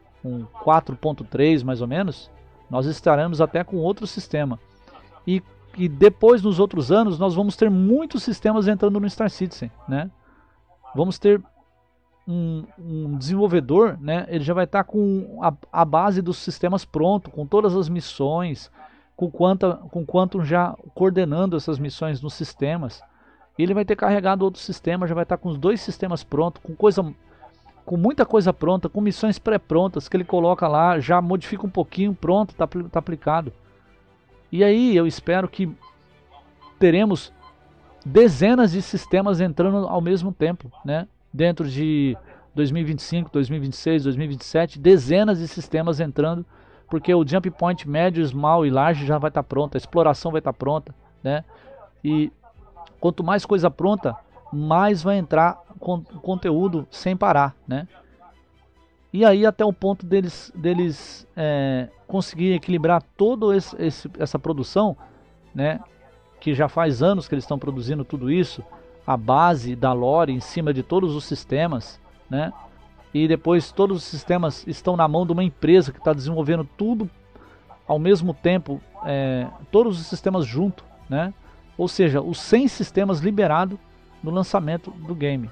4.3 mais ou menos. Nós estaremos até com outro sistema. E depois nos outros anos nós vamos ter muitos sistemas entrando no Star Citizen, né? Vamos ter um desenvolvedor, né? Ele já vai estar com a base dos sistemas pronto, com todas as missões, com quanto já coordenando essas missões nos sistemas. Ele vai ter carregado outro sistema, já vai estar com os 2 sistemas prontos, com muita coisa pronta, com missões pré-prontas que ele coloca lá, já modifica um pouquinho, pronto, tá aplicado. E aí eu espero que teremos dezenas de sistemas entrando ao mesmo tempo, né? Dentro de 2025, 2026, 2027, dezenas de sistemas entrando, porque o jump point médio, small e large já vai estar pronto, a exploração vai estar pronta, né? E quanto mais coisa pronta, mais vai entrar conteúdo sem parar, né? E aí até o ponto deles conseguirem equilibrar toda essa produção, né? Que já faz anos que eles estão produzindo tudo isso, a base da lore em cima de todos os sistemas, né? E depois todos os sistemas estão na mão de uma empresa que está desenvolvendo tudo ao mesmo tempo, todos os sistemas juntos, né? Ou seja, os 100 sistemas liberados no lançamento do game.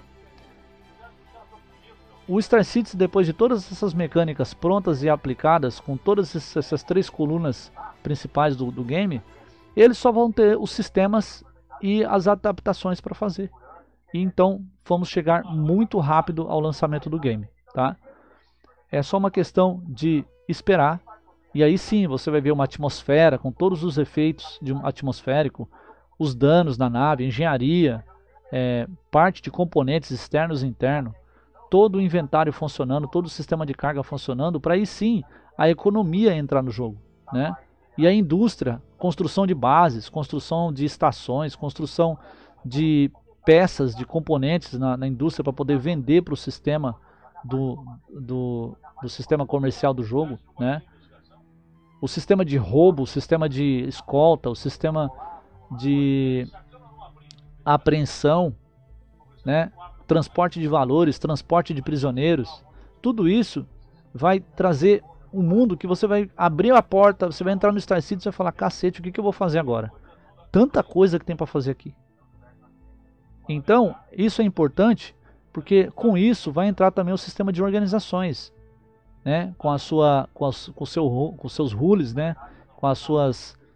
O Star Citizen, depois de todas essas mecânicas prontas e aplicadas, com todas essas 3 colunas principais do game, eles só vão ter os sistemas e as adaptações para fazer. E então vamos chegar muito rápido ao lançamento do game, tá? É só uma questão de esperar. E aí sim você vai ver uma atmosfera com todos os efeitos de um atmosférico, os danos na nave, engenharia, parte de componentes externos e internos, todo o inventário funcionando, todo o sistema de carga funcionando, para aí sim a economia entrar no jogo, né? E a indústria, construção de bases, construção de estações, construção de peças, de componentes na indústria para poder vender para o sistema do sistema comercial do jogo, né? O sistema de roubo, o sistema de escolta, o sistema de apreensão, né? Transporte de valores, transporte de prisioneiros, tudo isso vai trazer um mundo que você vai abrir a porta, você vai entrar no Star Citizen e vai falar, cacete, o que eu vou fazer agora? Tanta coisa que tem para fazer aqui. Então, isso é importante, porque com isso vai entrar também o sistema de organizações, né? Com os seus rules, né? Com a sua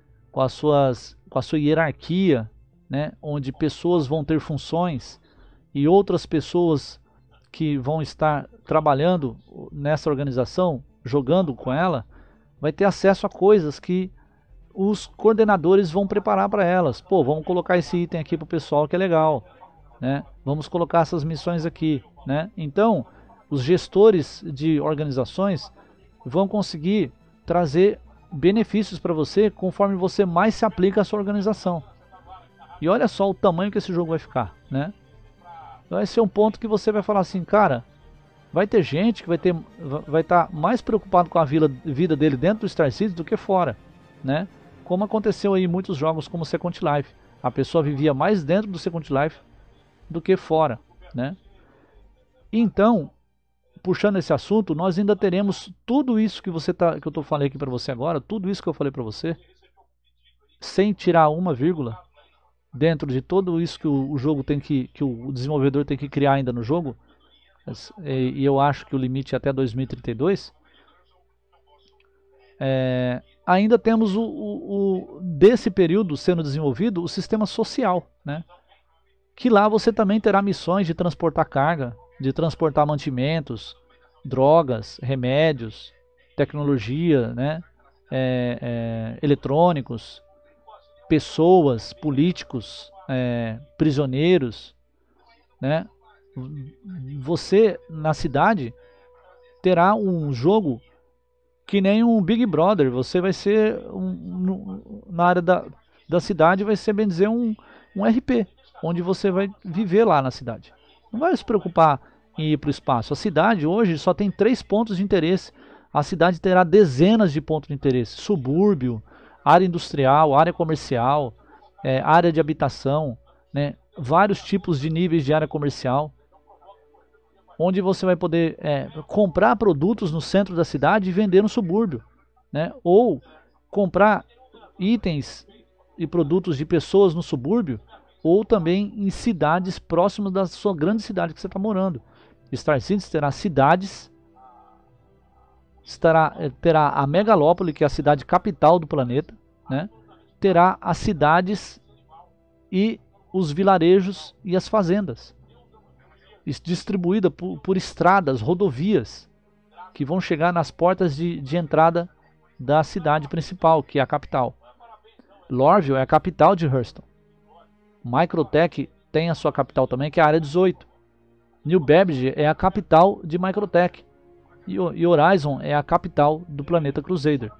hierarquia, né? Onde pessoas vão ter funções e outras pessoas que vão estar trabalhando nessa organização, jogando com ela, vai ter acesso a coisas que os coordenadores vão preparar para elas. Pô, vamos colocar esse item aqui para o pessoal que é legal, né? Vamos colocar essas missões aqui, né? Então, os gestores de organizações vão conseguir trazer benefícios para você conforme você mais se aplica à sua organização. E olha só o tamanho que esse jogo vai ficar, né? Vai ser um ponto que você vai falar assim, cara, vai ter gente que vai estar mais preocupado com a vida dele dentro do Star Citizen do que fora, né? Como aconteceu aí em muitos jogos como Second Life. A pessoa vivia mais dentro do Second Life do que fora, né? Então, puxando esse assunto, nós ainda teremos tudo isso que eu falei aqui para você agora, tudo isso que eu falei para você, sem tirar uma vírgula, dentro de tudo isso que o jogo tem que o desenvolvedor tem que criar ainda no jogo, e eu acho que o limite é até 2032, ainda temos desse período sendo desenvolvido o sistema social, né? que lá você também terá missões de transportar carga, de transportar mantimentos, drogas, remédios, tecnologia, né? Eletrônicos, pessoas, políticos, prisioneiros, né? Você na cidade terá um jogo que nem um Big Brother. Você vai ser na área da cidade, vai ser, bem dizer, um RP, onde você vai viver lá na cidade. Não vai se preocupar em ir para o espaço. A cidade hoje só tem 3 pontos de interesse. A cidade terá dezenas de pontos de interesse: subúrbio, área industrial, área comercial, área de habitação, né? Vários tipos de níveis de área comercial, onde você vai poder comprar produtos no centro da cidade e vender no subúrbio, né? Ou comprar itens e produtos de pessoas no subúrbio, ou também em cidades próximas da sua grande cidade que você está morando. Star Citizen terá cidades, terá a megalópole, que é a cidade capital do planeta, né? Terá as cidades e os vilarejos e as fazendas, distribuída por estradas, rodovias, que vão chegar nas portas de entrada da cidade principal, que é a capital. Lorville é a capital de Hurston. Microtech tem a sua capital também, que é a área 18. New Babbage é a capital de Microtech. E Horizon é a capital do planeta Crusader.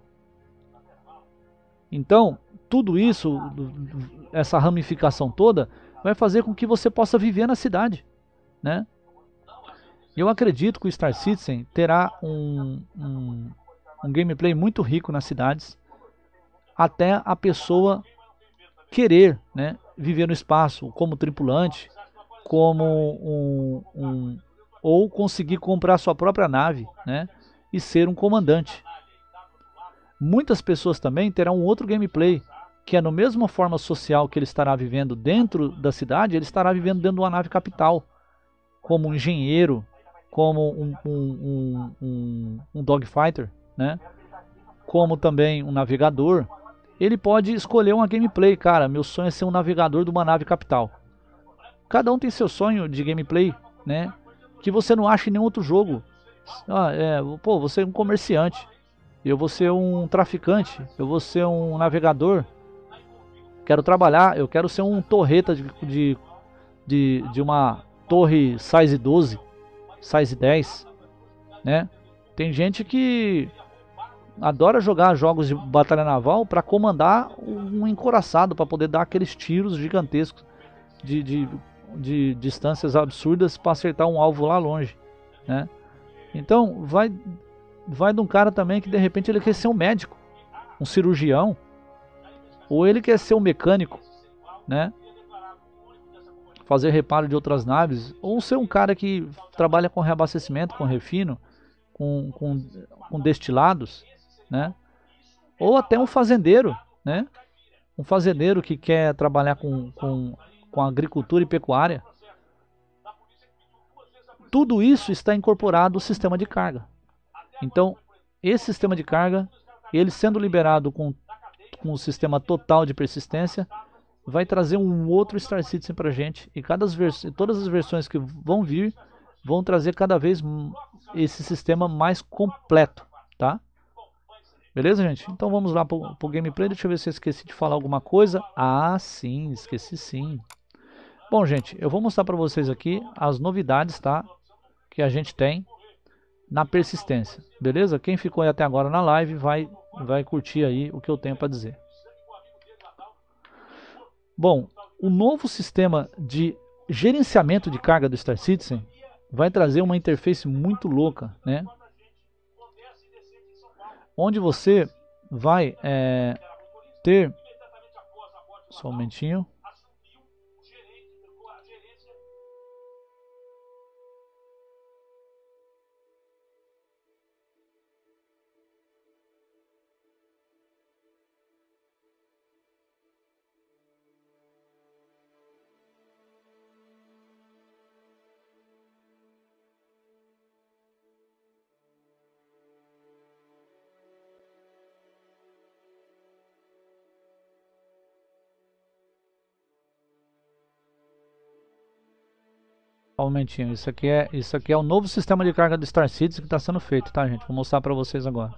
Então, tudo isso, essa ramificação toda, vai fazer com que você possa viver na cidade, né? Eu acredito que o Star Citizen terá um gameplay muito rico nas cidades, até a pessoa querer, né, viver no espaço como tripulante, como ou conseguir comprar sua própria nave, né, e ser um comandante. Muitas pessoas também terão um outro gameplay, que é, na mesma forma social que ele estará vivendo dentro da cidade, ele estará vivendo dentro de uma nave capital, como um engenheiro, como um dogfighter, né? Como também um navegador. Ele pode escolher uma gameplay. Cara, meu sonho é ser um navegador de uma nave capital. Cada um tem seu sonho de gameplay, né? Que você não acha em nenhum outro jogo. Pô, você é um comerciante, eu vou ser um traficante, eu vou ser um navegador. Quero trabalhar, eu quero ser um torreta de uma torre size 12, size 10, né? Tem gente que adora jogar jogos de batalha naval para comandar um encoraçado, para poder dar aqueles tiros gigantescos de distâncias absurdas para acertar um alvo lá longe, né? Então vai de um cara também que de repente ele quer ser um médico, um cirurgião, ou ele quer ser um mecânico, né? Fazer reparo de outras naves, ou ser um cara que trabalha com reabastecimento, com refino, com destilados, né? Ou até um fazendeiro, né? Um fazendeiro que quer trabalhar com agricultura e pecuária. Tudo isso está incorporado no sistema de carga. Então, esse sistema de carga, ele sendo liberado com o sistema total de persistência, vai trazer um outro Star Citizen pra gente. E todas as versões que vão vir vão trazer cada vez esse sistema mais completo, tá? Beleza, gente? Então vamos lá pro gameplay. Deixa eu ver se eu esqueci de falar alguma coisa. Ah, sim, esqueci sim. Bom, gente, eu vou mostrar para vocês aqui as novidades, tá? Que a gente tem na persistência. Beleza? Quem ficou aí até agora na live vai curtir aí o que eu tenho para dizer. Bom, o novo sistema de gerenciamento de carga do Star Citizen vai trazer uma interface muito louca, né? Onde você vai ter... Só um momentinho. Só um momentinho, isso aqui é o novo sistema de carga do Star Citizen que está sendo feito, tá, gente? Vou mostrar para vocês agora.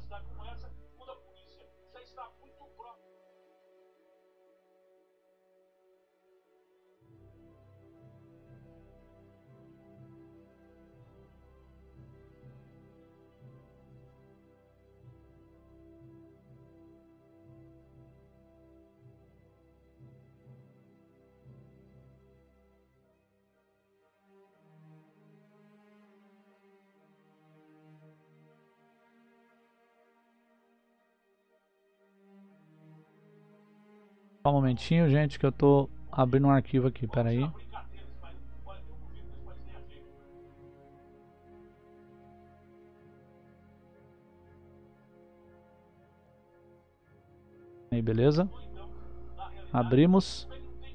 Só um momentinho, gente, que eu tô abrindo um arquivo aqui, peraí. Aí, beleza? Abrimos.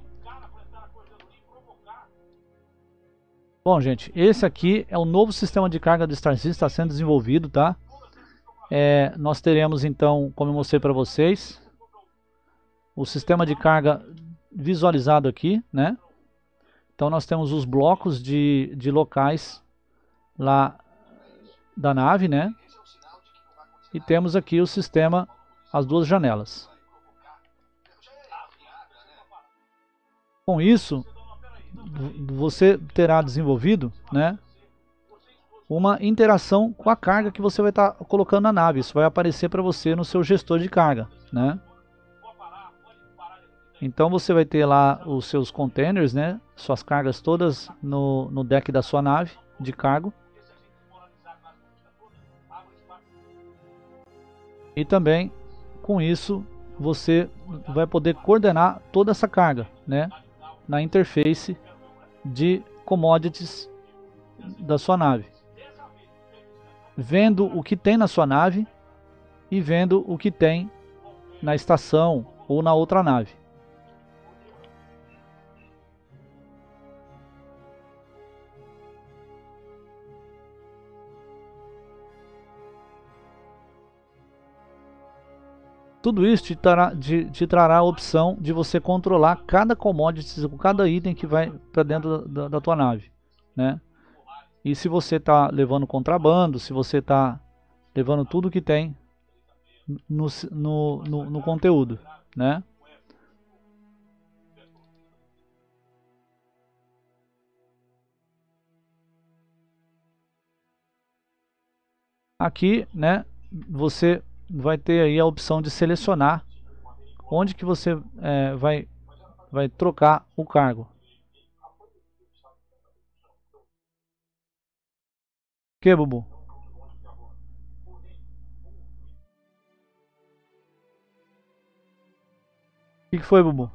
Bom, gente, esse aqui é o novo sistema de carga do Star Citizen, está sendo desenvolvido, tá? Nós teremos então, como eu mostrei para vocês, o sistema de carga visualizado aqui, né? Então nós temos os blocos de locais lá da nave, né? E temos aqui o sistema, as duas janelas. Com isso, você terá desenvolvido, né, uma interação com a carga que você vai estar colocando na nave. Isso vai aparecer para você no seu gestor de carga, né? Então você vai ter lá os seus containers, né, suas cargas todas no deck da sua nave de cargo. E também, com isso, você vai poder coordenar toda essa carga, né, na interface de commodities da sua nave, vendo o que tem na sua nave e vendo o que tem na estação ou na outra nave. Tudo isso te trará a opção de você controlar cada commodity, cada item que vai para dentro da tua nave, né? E se você está levando contrabando, se você está levando tudo que tem no conteúdo, né? Aqui, né, você vai ter aí a opção de selecionar onde que você vai trocar o cargo. O que, Bubu? O que foi, Bubu?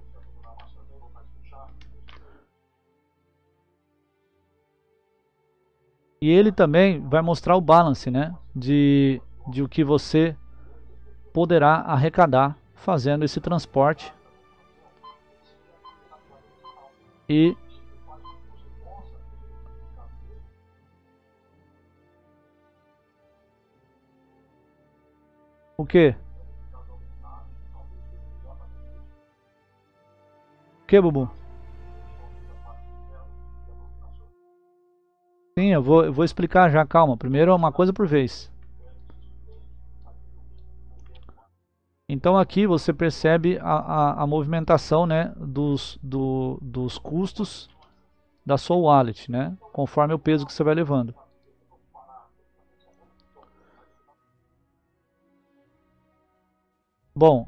E ele também vai mostrar o balance, né, de o que você poderá arrecadar fazendo esse transporte. E o que? O que, Bubu? Sim, eu vou explicar já, calma. Primeiro uma coisa por vez. Então aqui você percebe a movimentação, né, dos custos da sua wallet, né, conforme o peso que você vai levando. Bom,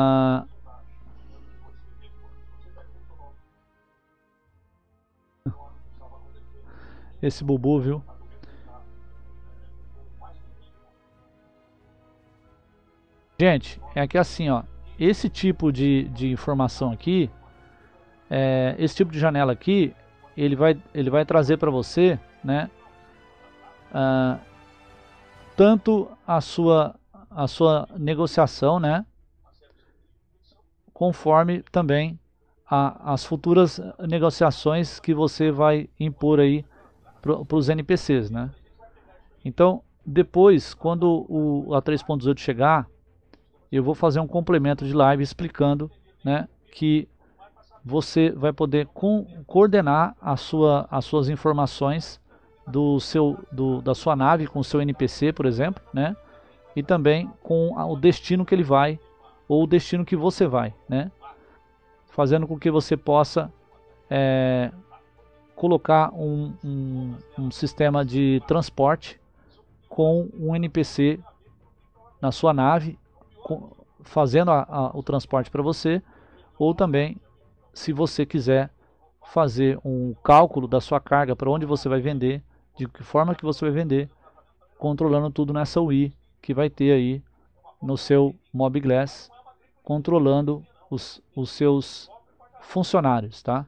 esse Bubu, viu? Gente, é que assim, ó, esse tipo de informação aqui, esse tipo de janela aqui, ele vai trazer para você, né, tanto a sua negociação, né, conforme também as futuras negociações que você vai impor aí para os NPCs, né? Então, depois, quando a 3.18 chegar, eu vou fazer um complemento de live explicando, né, que você vai poder coordenar as suas informações da sua nave com o seu NPC, por exemplo, né? E também com o destino que ele vai, ou o destino que você vai, né? Fazendo com que você possa colocar um sistema de transporte com um NPC na sua nave, fazendo o transporte para você, ou também, se você quiser fazer um cálculo da sua carga, para onde você vai vender, de que forma que você vai vender, controlando tudo nessa UI que vai ter aí no seu Mobglass, controlando os seus funcionários, tá?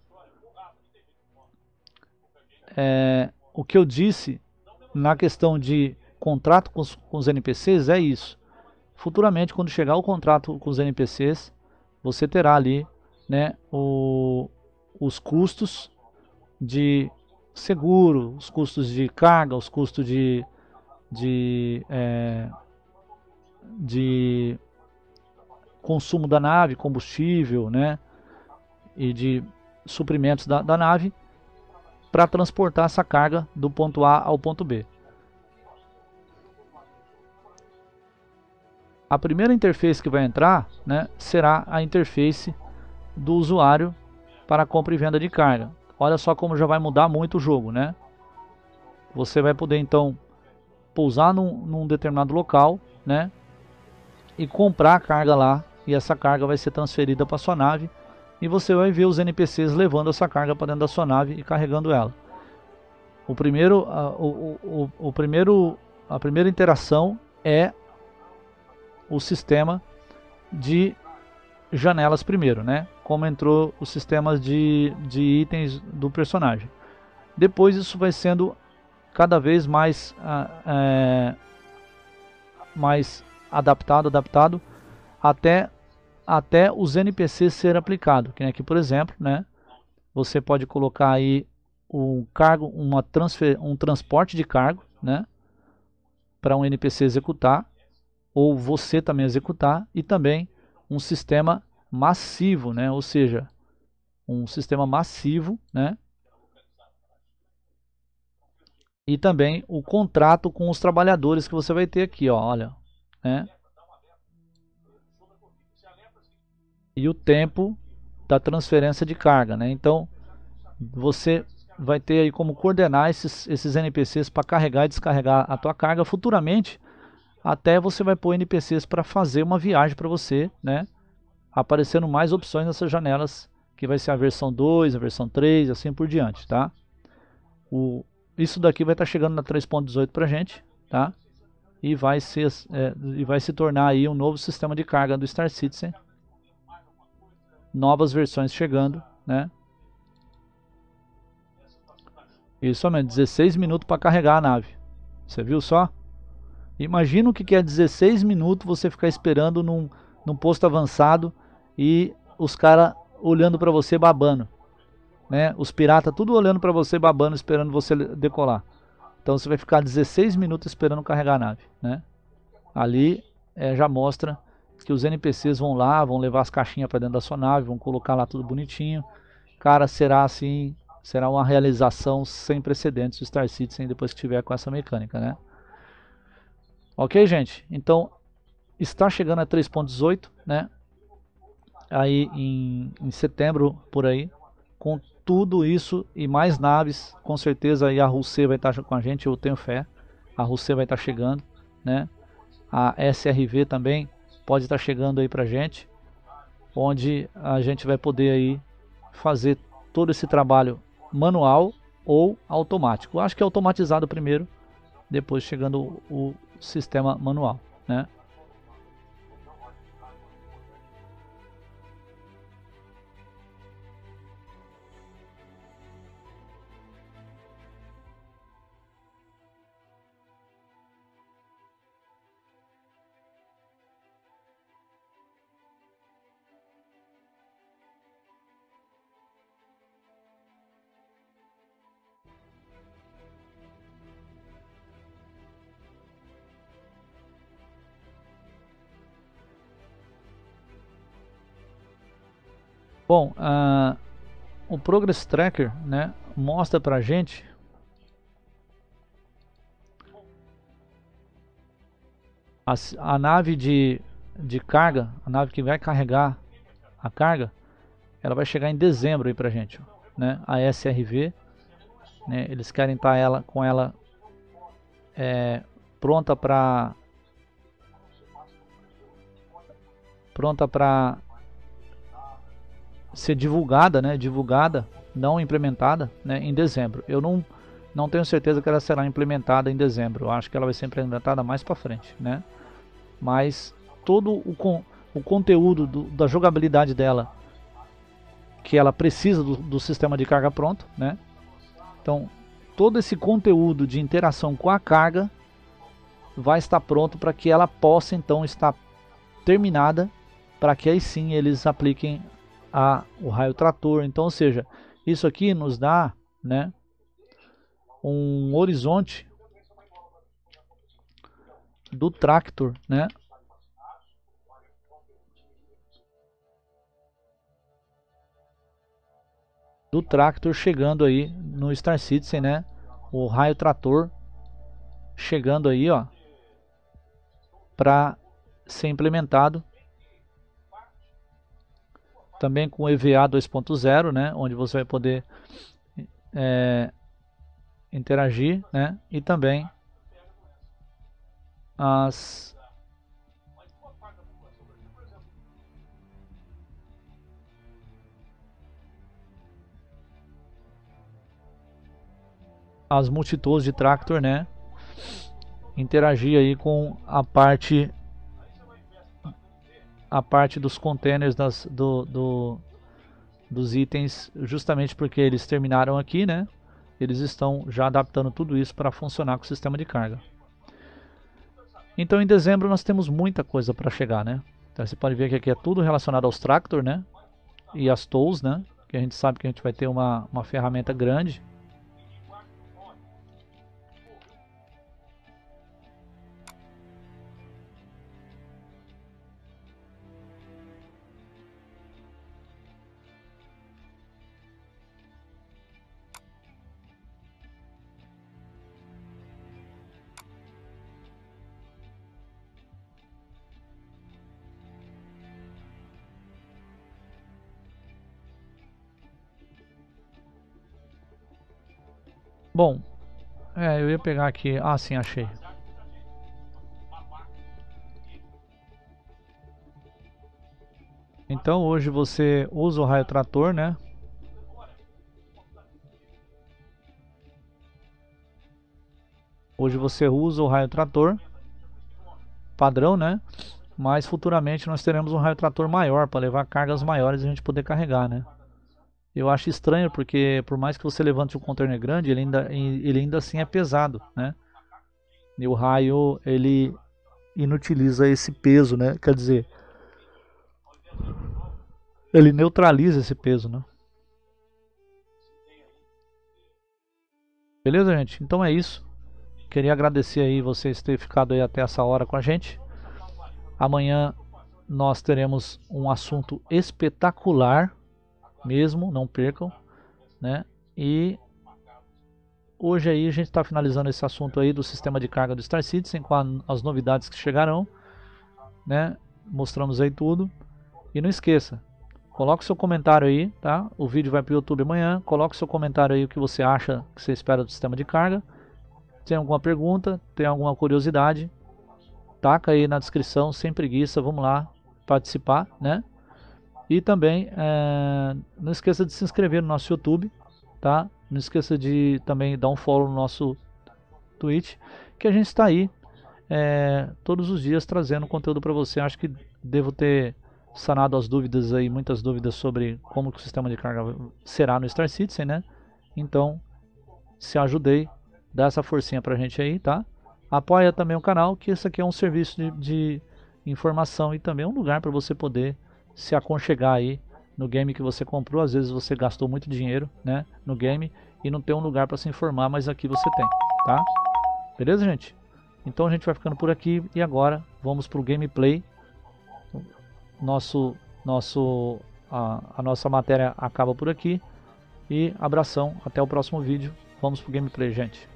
O que eu disse na questão de contrato com os NPCs é isso. Futuramente, quando chegar o contrato com os NPCs, você terá ali, né, os custos de seguro, os custos de carga, os custos de consumo da nave, combustível, né, e de suprimentos da nave para transportar essa carga do ponto A ao ponto B. A primeira interface que vai entrar, né, será a interface do usuário para compra e venda de carga. Olha só como já vai mudar muito o jogo, né? Você vai poder então pousar num determinado local, né, e comprar a carga lá, e essa carga vai ser transferida para sua nave, e você vai ver os NPCs levando essa carga para dentro da sua nave e carregando ela. A primeira interação é o sistema de janelas primeiro, né? Como entrou os sistemas de itens do personagem. Depois isso vai sendo cada vez mais adaptado até os NPCs ser aplicado. Que aqui, por exemplo, né? Você pode colocar aí um transporte de cargo, né? Para um NPC executar, ou você também executar, e também um sistema massivo, né? Ou seja, um sistema massivo, né? E também o contrato com os trabalhadores que você vai ter aqui, ó, olha, né? E o tempo da transferência de carga, né? Então, você vai ter aí como coordenar esses NPCs para carregar e descarregar a tua carga futuramente. Até você vai pôr NPCs para fazer uma viagem para você, né? Aparecendo mais opções nessas janelas, que vai ser a versão 2, a versão 3, assim por diante, tá? Isso daqui vai estar chegando na 3.18 pra gente, tá? E vai se tornar aí um novo sistema de carga do Star Citizen. Novas versões chegando, né? Isso mesmo, 16 minutos para carregar a nave. Você viu só? Imagina o que é 16 minutos você ficar esperando num posto avançado e os caras olhando para você babando, né? Os piratas tudo olhando para você babando, esperando você decolar. Então você vai ficar 16 minutos esperando carregar a nave, né? Ali já mostra que os NPCs vão lá, vão levar as caixinhas para dentro da sua nave, vão colocar lá tudo bonitinho. Cara, será assim, será uma realização sem precedentes do Star Citizen depois que tiver com essa mecânica, né? Ok, gente? Então, está chegando a 3.18, né? Aí em setembro, por aí, com tudo isso e mais naves, com certeza aí a Rússia vai estar com a gente, eu tenho fé. A Rússia vai estar chegando, né? A SRV também pode estar chegando aí pra gente, onde a gente vai poder aí fazer todo esse trabalho manual ou automático. Eu acho que é automatizado primeiro, depois chegando o sistema manual, né? Bom, o Progress Tracker, né, mostra pra gente a nave de carga, a nave que vai carregar a carga, ela vai chegar em dezembro aí pra gente, né? A SRV, né? Eles querem estar com ela pronta para ser divulgada, né? Divulgada, não implementada, né? Em dezembro. Eu não tenho certeza que ela será implementada em dezembro. Eu acho que ela vai ser implementada mais para frente, né? Mas todo o conteúdo da jogabilidade dela, que ela precisa do sistema de carga pronto, né? Então, todo esse conteúdo de interação com a carga vai estar pronto para que ela possa então estar terminada, para que aí sim eles apliquem o raio trator. Então, ou seja, isso aqui nos dá, né, um horizonte do Tractor, né? Do Tractor chegando aí no Star Citizen, né? O raio trator chegando aí, ó, para ser implementado. Também com o EVA 2.0, né? Onde você vai poder interagir, né? E também as multitools de Tractor, né? Interagir aí com a parte dos containers dos itens, justamente porque eles terminaram aqui, né? Eles estão já adaptando tudo isso para funcionar com o sistema de carga. Então em dezembro nós temos muita coisa para chegar, né? Então você pode ver que aqui é tudo relacionado aos Tractor, né? E as tools, né? Que a gente sabe que a gente vai ter uma ferramenta grande. Bom, eu ia pegar aqui. Ah, sim, achei. Então hoje você usa o raio trator, né? Hoje você usa o raio trator padrão, né? Mas futuramente nós teremos um raio trator maior para levar cargas maiores e a gente poder carregar, né? Eu acho estranho porque por mais que você levante um container grande, ele ainda assim é pesado, né? E o raio ele inutiliza esse peso, né? Quer dizer, ele neutraliza esse peso, né? Beleza, gente? Então é isso. Queria agradecer aí vocês terem ficado aí até essa hora com a gente. Amanhã nós teremos um assunto espetacular mesmo, não percam, né? E hoje aí a gente está finalizando esse assunto aí do sistema de carga do Star Citizen com as novidades que chegarão, né? Mostramos aí tudo. E não esqueça, coloque seu comentário aí, tá? O vídeo vai para o YouTube amanhã. Coloque seu comentário aí o que você acha, que você espera do sistema de carga. Tem alguma pergunta, tem alguma curiosidade, taca aí na descrição, sem preguiça, vamos lá participar, né? E também não esqueça de se inscrever no nosso YouTube, tá? Não esqueça de também dar um follow no nosso Twitch, que a gente está aí todos os dias trazendo conteúdo para você. Acho que devo ter sanado as dúvidas aí, muitas dúvidas sobre como que o sistema de carga será no Star Citizen, né? Então, se ajudei, dá essa forcinha pra gente aí, tá? Apoia também o canal, que esse aqui é um serviço de informação e também um lugar para você poder se aconchegar aí no game que você comprou. Às vezes você gastou muito dinheiro, né, no game e não tem um lugar para se informar, mas aqui você tem, tá? Beleza, gente? Então a gente vai ficando por aqui e agora vamos pro gameplay. A nossa matéria acaba por aqui E abração, até o próximo vídeo. Vamos pro gameplay, gente.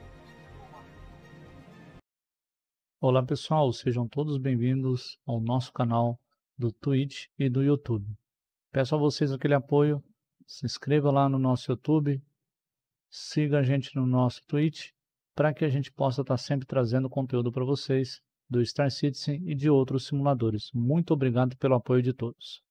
Olá pessoal, sejam todos bem-vindos ao nosso canal do Twitch e do YouTube. Peço a vocês aquele apoio, se inscreva lá no nosso YouTube, siga a gente no nosso Twitch, para que a gente possa estar sempre trazendo conteúdo para vocês do Star Citizen e de outros simuladores. Muito obrigado pelo apoio de todos.